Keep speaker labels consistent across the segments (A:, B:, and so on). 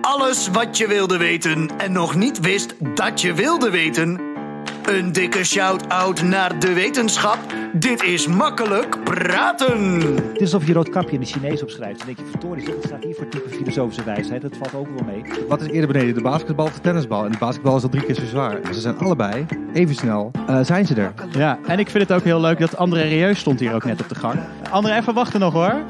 A: Alles wat je wilde weten en nog niet wist dat je wilde weten. Een dikke shout-out naar de wetenschap. Dit is Makkelijk Praten.
B: Het is alsof je rood kapje in de Chinees opschrijft. Dan denk je, verdorie, wat staat hier voor type filosofische wijsheid? Dat valt ook wel mee.
C: Wat is eerder beneden, de basketbal of de tennisbal? En de basketbal is al 3 keer zo zwaar. En ze zijn allebei even snel. Zijn ze er?
D: Ja, en ik vind het ook heel leuk dat André Rieu stond hier ook net op de gang. André, even wachten nog hoor.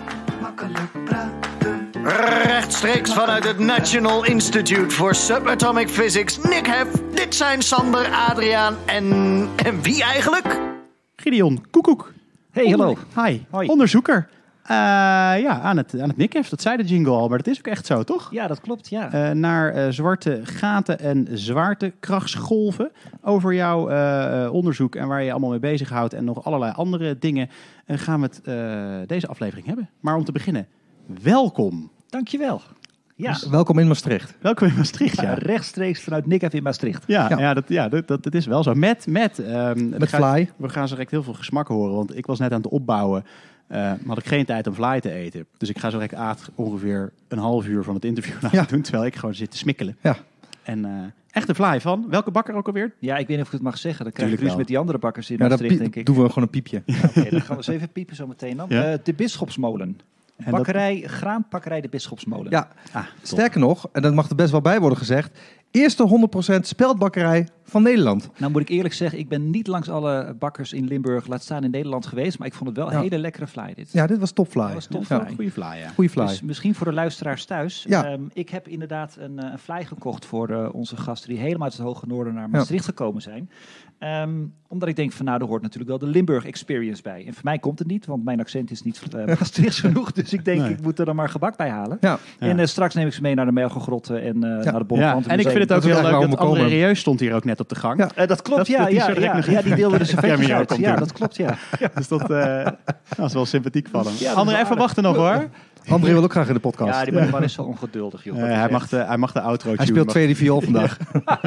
A: Rechtstreeks vanuit het National Institute for Subatomic Physics, Nick Hef. Dit zijn Sander, Adriaan en wie eigenlijk?
D: Gideon Koekoek.
B: Hey, hallo.
D: Hi.
B: Hoi.
D: Onderzoeker. Aan het Nick Hef, dat zei de jingle al, maar dat is ook echt zo, toch?
B: Ja, dat klopt, ja.
D: Naar zwarte gaten en zwaartekrachtsgolven. Over jouw onderzoek en waar je je allemaal mee bezighoudt en nog allerlei andere dingen gaan we het deze aflevering hebben. Maar om te beginnen, welkom.
B: Dankjewel. Ja.
C: Dus welkom in Maastricht.
D: Welkom in Maastricht, ja.
B: Rechtstreeks vanuit Nick Hef in Maastricht.
D: Dat is wel zo. Met
C: Fly.
D: We gaan zo direct heel veel gesmakken horen, want ik was net aan het opbouwen. Had ik geen tijd om Fly te eten. Dus ik ga zo direct ongeveer een half uur van het interview doen, terwijl ik gewoon zit te smikkelen.
C: Ja.
D: En echt een Fly van, welke bakker ook alweer?
B: Ja, ik weet niet of ik het mag zeggen. Dan krijg ik
D: Tuurlijk
B: ruzie
D: wel.
B: met die andere bakkers in
C: Ja,
B: Maastricht, denk ik.
C: doen we gewoon een piepje.
B: Oké, dan gaan we eens even piepen zo meteen dan.
D: Ja.
B: De Bisschopsmolen.
D: En
B: Graanpakkerij de Bisschopsmolen.
C: Ja,
D: top.
C: sterker nog, en dat mag er best wel bij worden gezegd, eerste 100% speldbakkerij van Nederland.
B: Nou moet ik eerlijk zeggen, ik ben niet langs alle bakkers in Limburg, laat staan in Nederland geweest, maar ik vond het wel een hele lekkere fly dit.
C: Ja, dit was topfly.
B: Dat was top
C: Ja.
B: fly.
D: Goeie Fly, ja.
C: Goeie fly.
B: Dus misschien voor de luisteraars thuis.
C: Ja.
B: Ik heb inderdaad een fly gekocht voor onze gasten die helemaal uit het Hoge Noorden naar Maastricht gekomen zijn. Omdat ik denk van nou, er hoort natuurlijk wel de Limburg experience bij. En voor mij komt het niet, want mijn accent is niet Maastrichts genoeg. Dus ik denk, ik moet er dan maar gebak bij halen.
C: Ja.
B: En straks neem ik ze mee naar de Melgengrotten en naar de
D: Ja,
B: Bonnefanten.
D: en ik vind het ook
C: Dat is
D: heel leuk
C: eigenlijk
D: dat
C: waar we
D: André
C: komen.
D: Rieu stond hier ook net op de gang.
C: Ja.
B: dat klopt,
D: Dat die zo direct nog even
B: die deelde de servetjes
D: cameo
B: uit.
D: komt
B: Ja,
D: doen.
B: dat klopt, ja.
D: Dus dat is wel sympathiek van hem.
B: Ja, dat is
D: André,
B: wel
D: even
B: aardig.
D: wachten nog hoor.
C: André wil ook graag in de podcast.
B: Ja, die man is zo ongeduldig, joh.
D: Hij mag de outro
C: Hij
D: tune.
C: speelt tweede viool vandaag.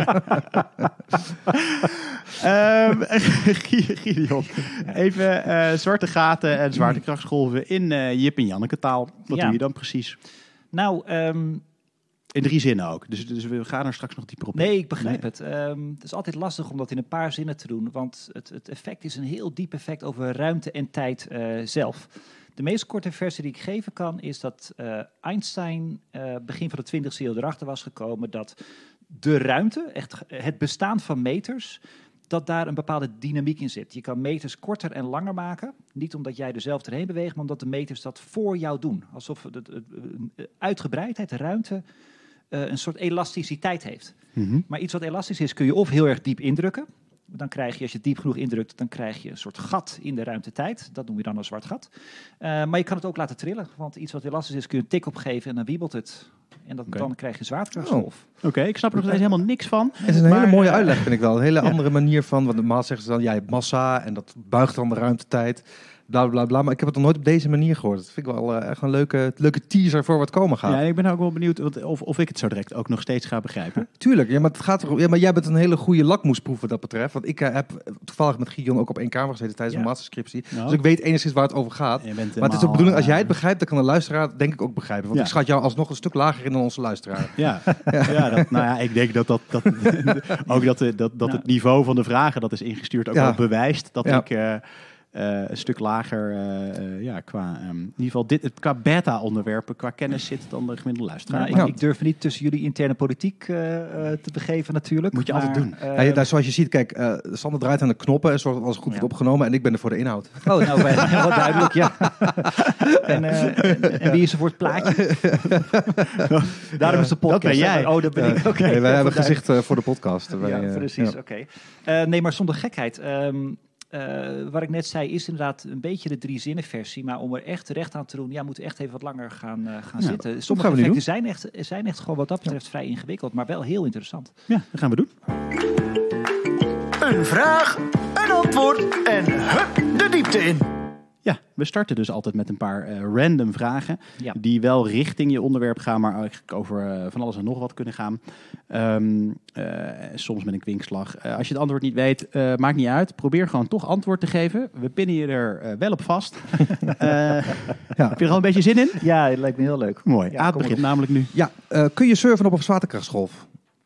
D: Gideon. Even zwarte gaten en zwaartekrachtsgolven in Jip en Janneke taal. Wat
B: Ja.
D: doe je dan precies?
B: Nou,
D: In 3 zinnen ook. Dus we gaan er straks nog dieper op.
B: nee, ik begrijp het. Het is altijd lastig om dat in een paar zinnen te doen, want het effect is een heel diep effect over ruimte en tijd zelf. De meest korte versie die ik geven kan is dat Einstein begin van de 20e eeuw erachter was gekomen dat de ruimte, echt het bestaan van meters, dat daar een bepaalde dynamiek in zit. Je kan meters korter en langer maken. Niet omdat jij er zelf erheen beweegt, maar omdat de meters dat voor jou doen. Alsof de uitgebreidheid, de ruimte, een soort elasticiteit heeft.
D: Mhm.
B: Maar iets wat elastisch is, kun je of heel erg diep indrukken. Dan krijg je, als je het diep genoeg indrukt, dan krijg je een soort gat in de ruimtetijd. Dat noem je dan een zwart gat. Maar je kan het ook laten trillen. Want iets wat elastisch is, kun je een tik opgeven en dan wiebelt het. En dan krijg je een zwaartekrachtsgolf.
D: Oké, ik snap er nog steeds helemaal niks van.
C: Het is een
D: Maar,
C: hele mooie uitleg, vind ik wel. Een hele andere manier van, want normaal zeggen ze dan, ja, je hebt massa en dat buigt dan de ruimtetijd. Bla, bla, bla. Maar ik heb het nog nooit op deze manier gehoord. Dat vind ik wel echt een leuke teaser voor wat komen gaat.
D: Ja, ik ben ook wel benieuwd of ik het zo direct ook nog steeds ga begrijpen.
C: Tuurlijk, ja, maar het gaat erom. Ja, maar jij bent een hele goede lakmoesproef wat dat betreft. Want ik heb toevallig met Gideon ook op één kamer gezeten tijdens mijn masterscriptie.
D: Nou.
C: Dus ik weet enigszins waar het over gaat.
D: Je bent
C: Maar het is de bedoeling, als jij het begrijpt, dan kan de luisteraar denk ik ook begrijpen. Want
D: Ja.
C: ik schat jou alsnog een stuk lager in dan onze luisteraar.
D: Ik denk dat het niveau van de vragen dat is ingestuurd ook
C: Ja.
D: wel bewijst dat
C: Ja.
D: ik een stuk lager qua in ieder geval qua beta-onderwerpen, qua kennis zit dan de gemiddelde luisteraar.
B: Nou, ik durf me niet tussen jullie interne politiek te begeven natuurlijk.
D: Moet je altijd doen.
C: Ja, zoals je ziet, kijk, Sander draait aan de knoppen en zorgt dat alles goed wordt opgenomen. En ik ben er voor de inhoud.
B: Oh, nou, heel duidelijk, ja. En wie is er voor het plaatje? Daarom is de podcast.
D: Dat ben jij.
B: Oh, dat ben ik. Oké.
C: Nee, wij hebben gezicht voor de podcast.
B: Ja, precies. Oké. Nee, maar zonder gekheid. Wat ik net zei is inderdaad een beetje de 3 zinnen versie. Maar om er echt recht aan te doen, moet echt even wat langer gaan zitten. Sommige
C: gaan we nu
B: effecten zijn echt gewoon wat dat betreft vrij ingewikkeld. Maar wel heel interessant.
D: Ja, dat gaan we doen.
A: Een vraag, een antwoord en hup, de diepte in.
D: Ja, We starten dus altijd met een paar random vragen.
B: Ja.
D: Die wel richting je onderwerp gaan, maar eigenlijk over van alles en nog wat kunnen gaan. Soms met een kwinkslag. Als je het antwoord niet weet, maakt niet uit. Probeer gewoon toch antwoord te geven. We pinnen je er wel op vast. Heb je er al een beetje zin in?
B: Ja, het lijkt me heel leuk.
D: Mooi.
B: Ja,
D: Aad
B: kom
D: begint
B: op.
D: namelijk nu.
C: Ja, kun je surfen op een zwaartekrachtsgolf?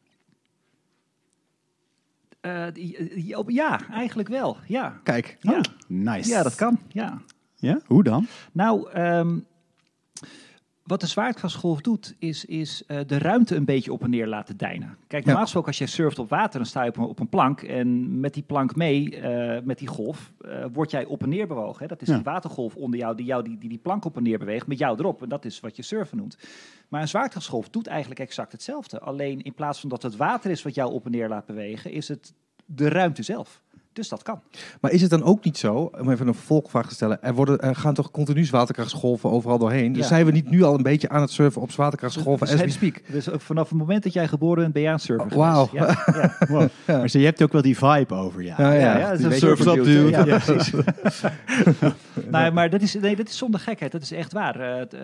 B: Ja, eigenlijk wel. Ja.
C: Kijk.
B: Ja.
D: Nice.
B: Ja, dat kan. Ja.
D: Ja? Hoe dan?
B: Nou, wat de zwaartekrachtsgolf doet, is de ruimte een beetje op en neer laten deinen. Kijk, normaal gesproken als je surft op water, dan sta je op een plank. En met die plank mee, met die golf, word jij op en neer bewogen. Hè? Dat is die watergolf onder jou, die plank op en neer beweegt, met jou erop. En dat is wat je surfen noemt. Maar een zwaartekrachtsgolf doet eigenlijk exact hetzelfde. Alleen in plaats van dat het water is wat jou op en neer laat bewegen, is het de ruimte zelf. Dus dat kan.
C: Maar is het dan ook niet zo, om even een vervolgvraag te stellen, er gaan toch continu zwaartekrachtsgolven overal doorheen? Dus
B: Ja.
C: zijn we niet nu al een beetje aan het surfen op zwaartekrachtsgolven as we speak?
B: Dus vanaf het moment dat jij geboren bent, ben je aan het surfen geweest.
C: Wauw.
B: Ja, ja.
D: Wow. Maar je hebt ook wel die vibe over je.
B: Ja, dat is een
C: Die
B: surfer
C: surfers up,
B: dude.
C: dude.
B: Ja, precies. Nee, maar dat is zonder gekheid. Dat is echt waar.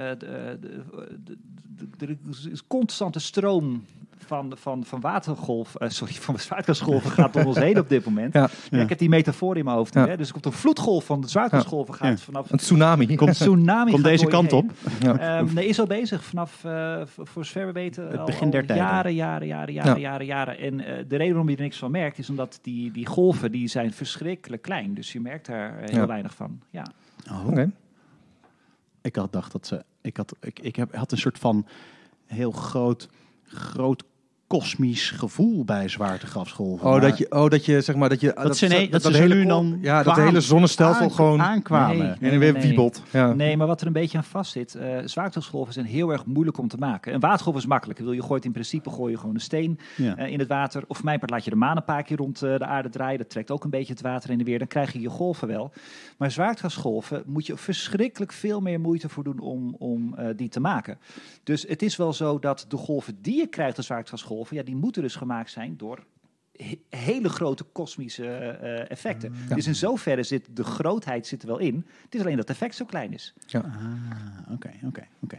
B: Er is constante stroom van watergolf, van zwaartekrachtsgolven gaat om ons heen op dit moment.
C: Ja.
B: Ja, ik heb die metafoor in mijn hoofd.
C: Ja.
B: Hè? Dus er komt een vloedgolf van de zwaartekrachtsgolven gaat vanaf
C: Een tsunami.
B: een tsunami
D: Komt
B: gaat
D: deze
B: door je
D: kant
B: heen.
D: op.
C: Ja.
B: Nee, is al bezig vanaf, voor zover we weten,
D: Het
B: al
D: begin der tijden.
B: jaren. En de reden waarom je er niks van merkt, is omdat die golven, die zijn verschrikkelijk klein. Dus je merkt daar heel weinig van. Ja.
D: Oh.
C: Oké.
D: Ik had gedacht dat ze... Ik had een soort van heel groot kosmisch gevoel bij zwaartekrachtsgolven.
C: Dat je zeg maar dat je
D: Dat ze
C: hele
D: nu en dan
C: ja, dat de hele zonnestelsel gewoon
D: aankwamen.
B: Nee.
C: en weer wiebelt. Ja.
B: Nee, maar wat er een beetje aan vast zit, zwaartekrachtsgolven zijn heel erg moeilijk om te maken. Een watergolf is makkelijk. Je gooit in principe gewoon een steen in het water. Of voor mijn part laat je de maan een paar keer rond de aarde draaien. Dat trekt ook een beetje het water in en weer. Dan krijg je golven wel. Maar zwaartekrachtsgolven moet je verschrikkelijk veel meer moeite voor doen om die te maken. Dus het is wel zo dat de golven die je krijgt als zwaartekrachtsgolven, die moeten dus gemaakt zijn door hele grote kosmische effecten.
C: Ja.
B: Dus in zoverre zit de grootheid er wel in. Het is alleen dat het effect zo klein is.
C: Ja.
D: Oké.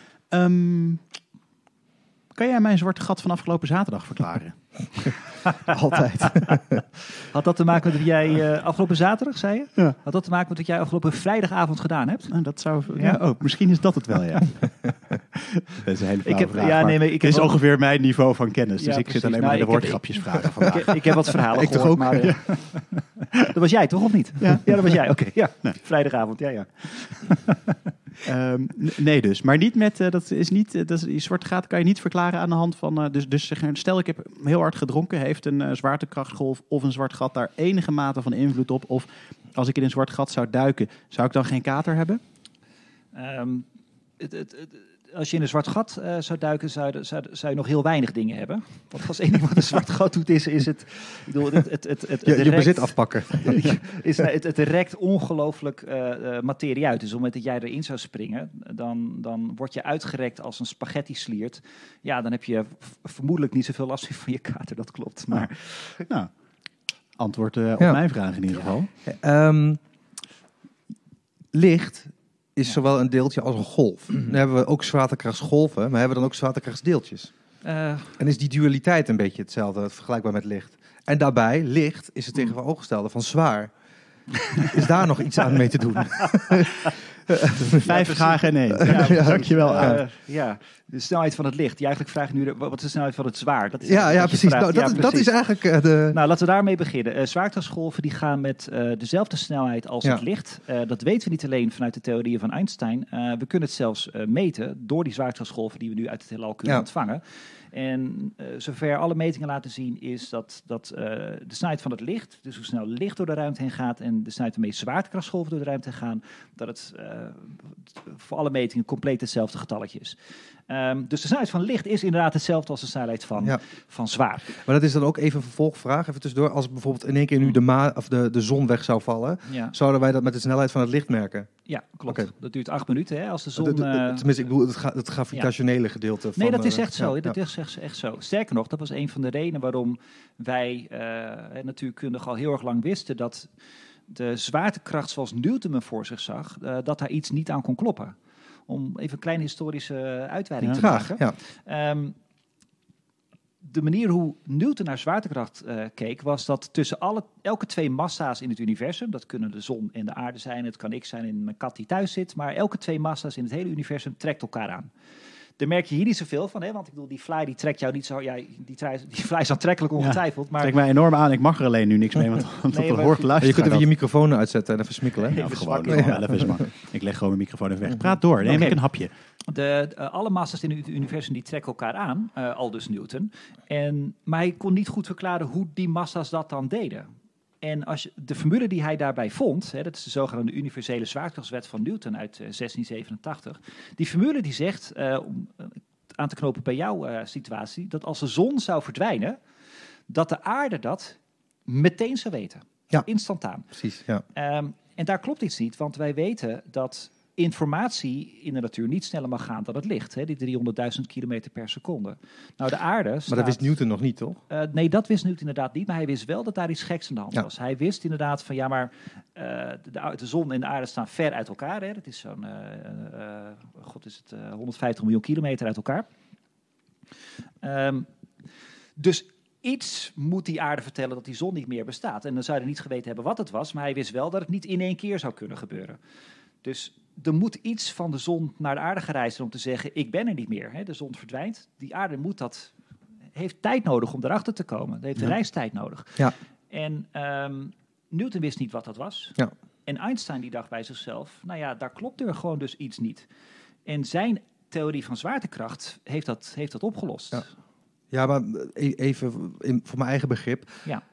D: Kan jij mijn zwarte gat van afgelopen zaterdag verklaren?
C: Altijd.
B: Had dat te maken met wat jij afgelopen zaterdag, zei je?
D: Ja.
B: Had dat te maken met wat jij afgelopen vrijdagavond gedaan hebt?
D: Nou, dat zou... misschien is dat het wel, ja. Dat is een hele flauwe vraag,
B: maar
D: dit is
B: wel-
D: ongeveer mijn niveau van kennis. Dus
B: Ja,
D: ik
B: precies.
D: zit alleen maar
B: Nou,
D: naar de
B: ik heb-
D: woordgrapjes vragen vandaag.
B: Ik heb wat verhalen
C: Ik toch
B: gehoord,
C: ook?
B: maar... dat was jij toch, of niet?
D: Ja.
B: Dat was jij. Oké, ja.
D: Nee.
B: Vrijdagavond, ja.
D: Nee dus. Maar niet met... die zwarte gaten kan je niet verklaren aan de hand van... Dus stel ik heb heel hard gedronken. Heeft een zwaartekrachtgolf of een zwart gat daar enige mate van invloed op? Of als ik in een zwart gat zou duiken, zou ik dan geen kater hebben?
B: Als je in een zwart gat zou duiken, zou je nog heel weinig dingen hebben. Want als één ding wat een zwart gat doet, is het... Ik bedoel,
C: Je bezit afpakken.
B: Het rekt ongelooflijk materie uit. Dus op het moment dat jij erin zou springen, dan word je uitgerekt als een spaghetti sliert. Ja, dan heb je vermoedelijk niet zoveel last van je kater, dat klopt. Maar
D: Nou, antwoord op
C: Ja.
D: mijn vraag in ieder geval.
C: Licht is zowel een deeltje als een golf. Dan hebben we ook zwaartekrachtsgolven, maar hebben we dan ook zwaartekrachtsdeeltjes. En is die dualiteit een beetje hetzelfde, vergelijkbaar met licht. En daarbij, licht is het tegenovergestelde van zwaar. Is daar nog iets aan mee te doen?
D: 5 vragen en 1.
B: Ja,
D: Dankjewel, Aad.
B: de snelheid van het licht. Je eigenlijk vraagt nu, wat is de snelheid van het zwaar? Dat is
C: Ja,
B: wat je
C: precies.
B: vraagt.
C: Nou, dat is eigenlijk de...
B: Nou, laten we daarmee beginnen. Zwaartekrachtsgolven die gaan met dezelfde snelheid als
C: Ja.
B: het licht. Dat weten we niet alleen vanuit de theorieën van Einstein. We kunnen het zelfs meten door die zwaartekrachtsgolven die we nu uit het heelal kunnen ontvangen. En zover alle metingen laten zien is dat de snelheid van het licht, dus hoe snel licht door de ruimte heen gaat en de snelheid waarmee zwaartekrachtsgolven door de ruimte heen gaan, dat het voor alle metingen compleet hetzelfde getalletje is. Dus de snelheid van licht is inderdaad hetzelfde als de snelheid van zwaar.
C: Maar dat is dan ook even een vervolgvraag, even tussendoor. Als bijvoorbeeld in één keer nu de zon weg zou vallen, zouden wij dat met de snelheid van het licht merken?
B: Ja, klopt.
C: Oké.
B: Dat duurt 8 minuten, hè, als de zon...
C: Tenminste, ik bedoel het gravitationele gedeelte van...
B: Nee, dat is echt zo.
C: ja.
B: Dat is echt zo. Sterker nog, dat was een van de redenen waarom wij natuurkundigen al heel erg lang wisten dat de zwaartekracht zoals Newton hem voor zich zag, dat daar iets niet aan kon kloppen. Om even een kleine historische uitweiding te maken.
C: Ja.
B: De manier hoe Newton naar zwaartekracht keek, was dat tussen elke 2 massa's in het universum, dat kunnen de zon en de aarde zijn, het kan ik zijn en mijn kat die thuis zit, maar elke 2 massa's in het hele universum trekt elkaar aan. Daar merk je hier niet zoveel van, hè? Want ik bedoel, die fly die trekt jou niet zo. Ja, die fly is aantrekkelijk ongetwijfeld. Maar
D: trekt mij enorm aan. Ik mag er alleen nu niks mee, want dat hoort luisteren.
C: Je kunt even je microfoon uitzetten en even smikkelen.
D: Ja, ik leg gewoon mijn microfoon even weg. Praat door, neem ik een hapje.
B: Alle massa's in het universum die trekken elkaar aan, aldus Newton. Maar hij kon niet goed verklaren hoe die massa's dat dan deden. En de formule die hij daarbij vond, dat is de zogenaamde universele zwaartekrachtswet van Newton uit 1687. Die formule die zegt, om aan te knopen bij jouw situatie, dat als de zon zou verdwijnen, dat de aarde dat meteen zou weten.
C: Ja.
B: Instantaan.
C: Precies, ja.
B: En daar klopt iets niet, want wij weten dat informatie in de natuur niet sneller mag gaan dan het licht. Hè, die 300.000 kilometer per seconde. Nou, de aarde staat...
C: Maar dat wist Newton nog niet, toch?
B: Nee, dat wist Newton inderdaad niet. Maar hij wist wel dat daar iets geks aan de hand was. Hij wist inderdaad van, de zon en de aarde staan ver uit elkaar. Hè. Dat is zo'n, 150 miljoen kilometer uit elkaar. Dus iets moet die aarde vertellen dat die zon niet meer bestaat. En dan zou hij niet geweten hebben wat het was. Maar hij wist wel dat het niet in één keer zou kunnen gebeuren. Dus er moet iets van de zon naar de aarde gereisd zijn om te zeggen, ik ben er niet meer. Hè? De zon verdwijnt. Die aarde heeft tijd nodig om erachter te komen. Dat heeft een reistijd nodig.
C: Ja.
B: En Newton wist niet wat dat was.
C: Ja.
B: En Einstein die dacht bij zichzelf, daar klopt er gewoon dus iets niet. En zijn theorie van zwaartekracht heeft dat opgelost.
C: Ja, maar even voor mijn eigen begrip.
B: Ja.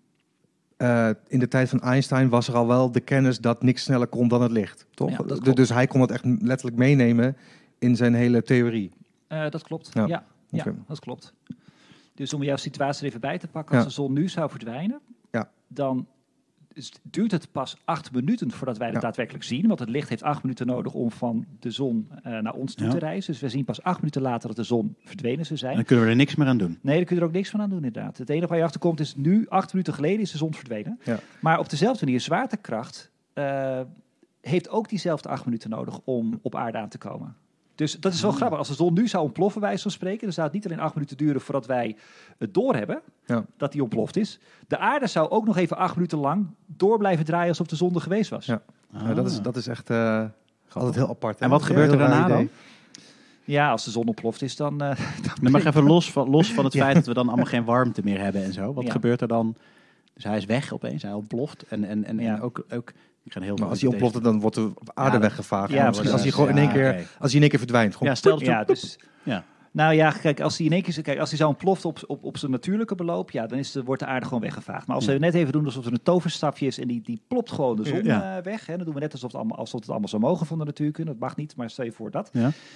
C: In de tijd van Einstein was er al wel de kennis dat niks sneller kon dan het licht, toch?
B: Ja,
C: dus hij kon het echt letterlijk meenemen in zijn hele theorie.
B: Dat klopt,
C: Ja.
B: Ja, dat klopt. Dus om jouw situatie er even bij te pakken, als de zon nu zou verdwijnen, dan duurt het pas 8 minuten voordat wij het daadwerkelijk zien. Want het licht heeft 8 minuten nodig om van de zon naar ons toe te reizen. Dus we zien pas 8 minuten later dat de zon verdwenen zou zijn.
D: En dan kunnen we er niks meer aan doen.
B: Nee, daar kun je er ook niks van aan doen inderdaad. Het enige waar je achter komt is nu, 8 minuten geleden is de zon verdwenen. Ja. Maar op dezelfde manier, zwaartekracht heeft ook diezelfde 8 minuten nodig om op aarde aan te komen. Dus dat is wel grappig. Als de zon nu zou ontploffen, bij wijze van spreken, dan zou het niet alleen 8 minuten duren voordat wij het doorhebben dat die ontploft is. De aarde zou ook nog even 8 minuten lang door blijven draaien alsof de zon er geweest was.
C: Ja. Dat is echt altijd heel apart. Hè?
D: En wat gebeurt er daarna dan?
B: Ja, als de zon ontploft is, dan...
D: Dan mag even los van het feit dat we dan allemaal geen warmte meer hebben en zo. Wat gebeurt er dan? Dus hij is weg opeens, hij ontploft. En ook
C: maar als hij ontploft, dan wordt de aarde weggevaagd.
B: Ja,
C: als hij gewoon in één keer verdwijnt. Gewoon
D: stel dat
B: Nou ja, kijk, als hij in één keer, als hij zou ontploffen op zijn natuurlijke beloop, dan wordt de aarde gewoon weggevaagd. Maar als we net even doen alsof er een toverstafje is en die plopt gewoon de zon weg. Hè, dan doen we net alsof het allemaal zou mogen van de natuurkunde. Dat mag niet, maar stel je voor dat.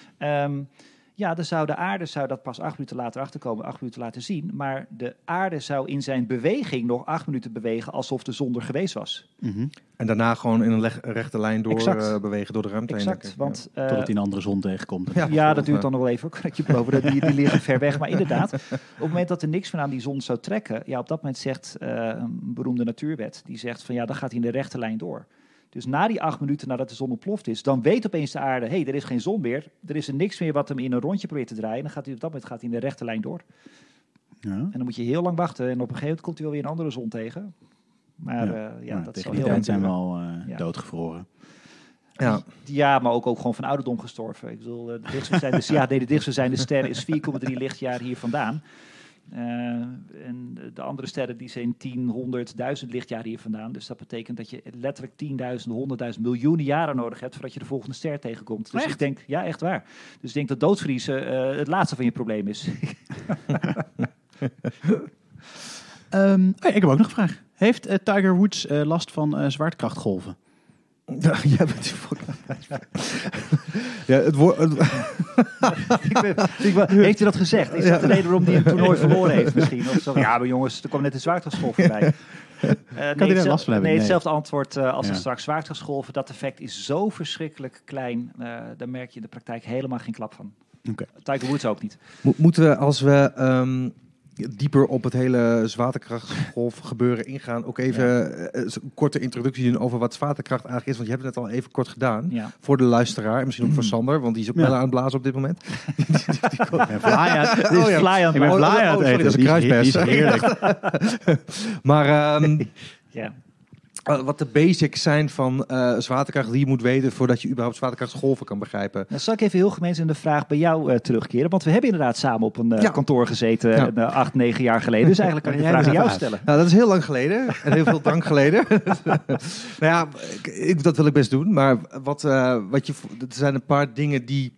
B: Dan zou de aarde dat pas 8 minuten later achterkomen, 8 minuten later zien. Maar de aarde zou in zijn beweging nog 8 minuten bewegen alsof de zon er geweest was.
C: Mm-hmm. En daarna gewoon in een rechte lijn bewegen door de ruimte heen.
B: Exact, want...
D: Totdat hij een andere zon tegenkomt.
B: Dat duurt dan nog wel even, kan ik je beloven. Die liggen ver weg. Maar inderdaad, op het moment dat er niks meer aan die zon zou trekken, op dat moment zegt een beroemde natuurwet, die zegt van dan gaat hij in de rechte lijn door. Dus na die 8 minuten nadat de zon ontploft is, dan weet opeens de aarde, er is geen zon meer. Er is er niks meer wat hem in een rondje probeert te draaien. Dan gaat hij op dat moment in de rechte lijn door. Ja. En dan moet je heel lang wachten. En op een gegeven moment komt hij wel weer een andere zon tegen. Maar dat is
D: tegen die tijd zijn we al doodgevroren.
B: Ja, maar ook gewoon van ouderdom gestorven. Ik bedoel, de dichtstbijzijnde ster is 4,3 lichtjaar hier vandaan. En de andere sterren die zijn 10.000 lichtjaar hier vandaan. Dus dat betekent dat je letterlijk 10.000, 100.000, miljoenen jaren nodig hebt voordat je de volgende ster tegenkomt. Dus ik denk, echt waar. Dus ik denk dat doodvriezen het laatste van je probleem is.
D: Ik heb ook nog een vraag. Heeft Tiger Woods last van zwaartekrachtgolven?
C: Jij bent het woord.
B: Heeft hij dat gezegd? Is dat de reden waarom hij een toernooi verloren heeft misschien? Of zo? Ja, maar jongens, er kwam net een zwaartekrachtsgolf voorbij.
D: Kan hij daar last van hebben?
B: Nee, hetzelfde antwoord als er straks zwaartekrachtsgolven. Dat effect is zo verschrikkelijk klein. Daar merk je in de praktijk helemaal geen klap van.
D: Okay.
B: Tiger Woods ook niet.
C: Moeten we, als we dieper op het hele zwaartekrachtgolf gebeuren ingaan, ook even een korte introductie doen over wat zwaartekracht eigenlijk is. Want je hebt het net al even kort gedaan voor de luisteraar en misschien ook voor Sander, want die is ook wel aan het blazen op dit moment.
D: Ik ben fly aan het eten.
C: Dat is een kruisbes.
D: Die is heerlijk.
C: Maar
B: Ja.
C: wat de basics zijn van zwaartekracht die je moet weten voordat je überhaupt zwaartekrachtsgolven kan begrijpen.
B: Dan zal ik even heel gemeen in de vraag bij jou terugkeren. Want we hebben inderdaad samen op een kantoor gezeten 8, 9 jaar geleden. Dus eigenlijk kan ik de vraag aan jou stellen.
C: Nou, dat is heel lang geleden en heel veel dank geleden. Dat wil ik best doen. Maar er zijn een paar dingen die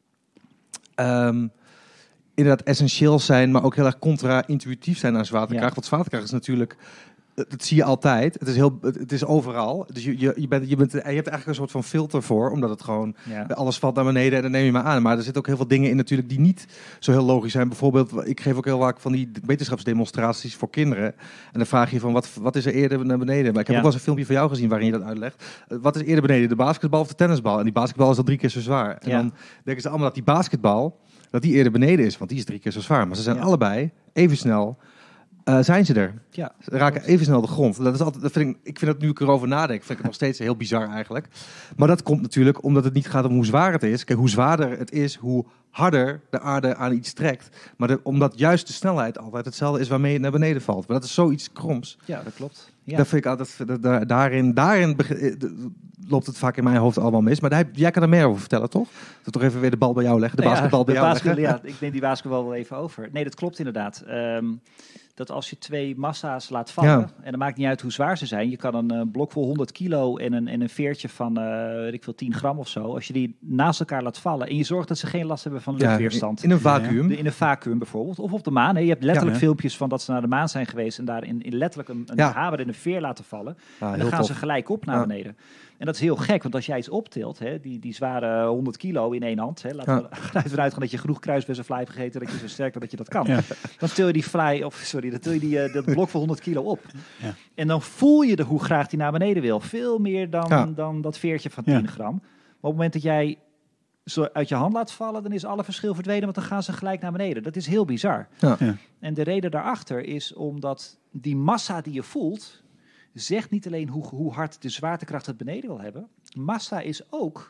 C: inderdaad essentieel zijn, maar ook heel erg contra-intuïtief zijn aan zwaartekracht. Want zwaartekracht is natuurlijk... Dat zie je altijd. Het is overal. Dus je hebt eigenlijk een soort van filter voor, omdat het gewoon alles valt naar beneden en dan neem je maar aan. Maar er zitten ook heel veel dingen in natuurlijk die niet zo heel logisch zijn. Bijvoorbeeld, ik geef ook heel vaak van die wetenschapsdemonstraties voor kinderen. En dan vraag je van wat is er eerder naar beneden? Maar ik heb ook wel eens een filmpje van jou gezien waarin je dat uitlegt. Wat is eerder beneden, de basketbal of de tennisbal? En die basketbal is al 3 keer zo zwaar. En dan denken ze allemaal dat die basketbal eerder beneden is, want die is 3 keer zo zwaar. Maar ze zijn allebei even snel. Zijn ze er? Ja, ze raken even snel de grond. Dat is altijd, ik vind dat nu ik erover nadenk, vind ik het nog steeds heel bizar eigenlijk. Maar dat komt natuurlijk omdat het niet gaat om hoe zwaar het is. Kijk, hoe zwaarder het is, hoe harder de aarde aan iets trekt. Maar omdat juist de snelheid altijd hetzelfde is waarmee het naar beneden valt. Maar dat is zoiets kroms.
B: Ja, dat klopt. Ja.
C: Dat vind ik altijd, daarin loopt het vaak in mijn hoofd allemaal mis. Maar jij kan er meer over vertellen, toch? Dat toch even weer de bal bij jou leggen, de basketbal bij jou leggen.
B: Ja, ik neem die basketbal wel even over. Nee, dat klopt inderdaad. Dat als je 2 massa's laat vallen, en dat maakt niet uit hoe zwaar ze zijn, je kan een blok vol 100 kilo en een veertje van 10 gram of zo, als je die naast elkaar laat vallen en je zorgt dat ze geen last hebben van luchtweerstand.
C: In een vacuüm.
B: In een vacuüm bijvoorbeeld. Of op de maan. Hè. Je hebt letterlijk filmpjes van dat ze naar de maan zijn geweest en daar in letterlijk een hamer in een veer laten vallen. En dan gaan ze gelijk op naar beneden. En dat is heel gek, want als jij iets optilt, hè, die zware 100 kilo in 1 hand, hè, laten we eruit gaan dat je genoeg kruisbessen fly hebt gegeten, dat je zo sterk bent dat je dat kan. Ja. Dan til je dan til je dat blok van 100 kilo op. Ja. En dan voel je hoe graag die naar beneden wil. Veel meer dan dat veertje van 10 gram. Maar op het moment dat jij zo uit je hand laat vallen, dan is alle verschil verdwenen, want dan gaan ze gelijk naar beneden. Dat is heel bizar. Ja. Ja. En de reden daarachter is omdat die massa die je voelt, zegt niet alleen hoe hard de zwaartekracht het beneden wil hebben. Massa is ook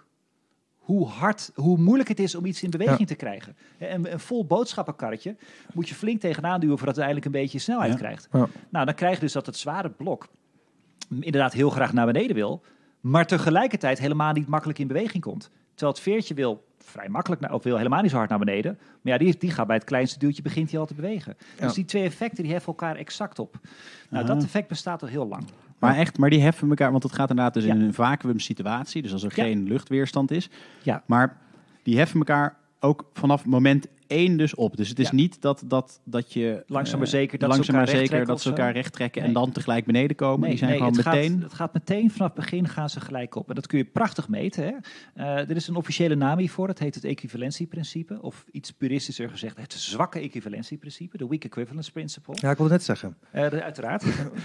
B: hoe moeilijk het is om iets in beweging te krijgen. Een vol boodschappenkarretje moet je flink tegenaan duwen voordat het eigenlijk een beetje snelheid krijgt. Ja. Nou, dan krijg je dus dat het zware blok inderdaad heel graag naar beneden wil, maar tegelijkertijd helemaal niet makkelijk in beweging komt. Terwijl het veertje wil vrij makkelijk, of wil helemaal niet zo hard naar beneden. Maar ja, die gaat bij het kleinste duwtje, begint hij al te bewegen. Ja. Dus die 2 effecten, die heffen elkaar exact op. Nou, dat effect bestaat al heel lang.
D: Maar die heffen elkaar, want het gaat inderdaad dus in een vacuümsituatie. Dus als er geen luchtweerstand is. Ja. Maar die heffen elkaar ook vanaf moment 1 dus op. Dus het is niet dat je
B: langzaam maar zeker dat
D: ze elkaar recht trekken en dan tegelijk beneden komen.
B: Nee,
D: die zijn gewoon meteen.
B: Het gaat meteen vanaf het begin gaan ze gelijk op. En dat kun je prachtig meten. Hè? Er is een officiële naam hiervoor. Het heet het equivalentieprincipe. Of iets puristischer gezegd, het zwakke equivalentieprincipe. De weak equivalence principle.
C: Ja, ik wilde net zeggen.
B: Uiteraard.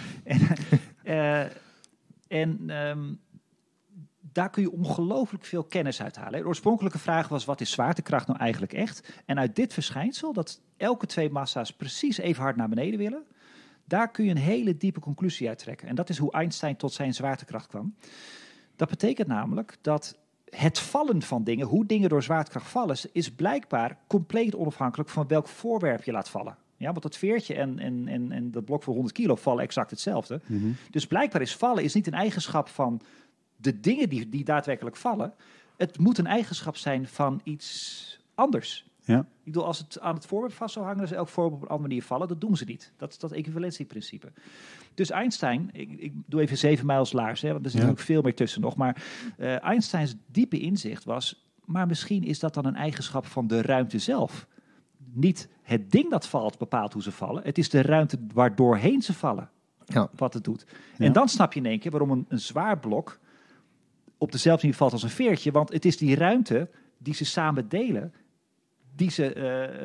B: Daar kun je ongelooflijk veel kennis uithalen. De oorspronkelijke vraag was, wat is zwaartekracht nou eigenlijk echt? En uit dit verschijnsel, dat elke 2 massa's precies even hard naar beneden willen, daar kun je een hele diepe conclusie uit trekken. En dat is hoe Einstein tot zijn zwaartekracht kwam. Dat betekent namelijk dat het vallen van dingen, hoe dingen door zwaartekracht vallen, is blijkbaar compleet onafhankelijk van welk voorwerp je laat vallen. Ja, want dat veertje en dat blok voor 100 kilo vallen exact hetzelfde. Mm-hmm. Dus blijkbaar is vallen niet een eigenschap van de dingen die daadwerkelijk vallen. Het moet een eigenschap zijn van iets anders. Ja. Ik bedoel, als het aan het voorwerp vast zou hangen, dan zou elk voorwerp op een andere manier vallen. Dat doen ze niet. Dat is dat equivalentieprincipe. Dus Einstein, ik doe even 7 mijlslaars, want er zit natuurlijk veel meer tussen nog. Maar Einsteins diepe inzicht was, maar misschien is dat dan een eigenschap van de ruimte zelf. Niet het ding dat valt bepaalt hoe ze vallen. Het is de ruimte waardoorheen ze vallen wat het doet. Ja. En dan snap je in één keer waarom een zwaar blok op dezelfde manier valt als een veertje. Want het is die ruimte die ze samen delen, die ze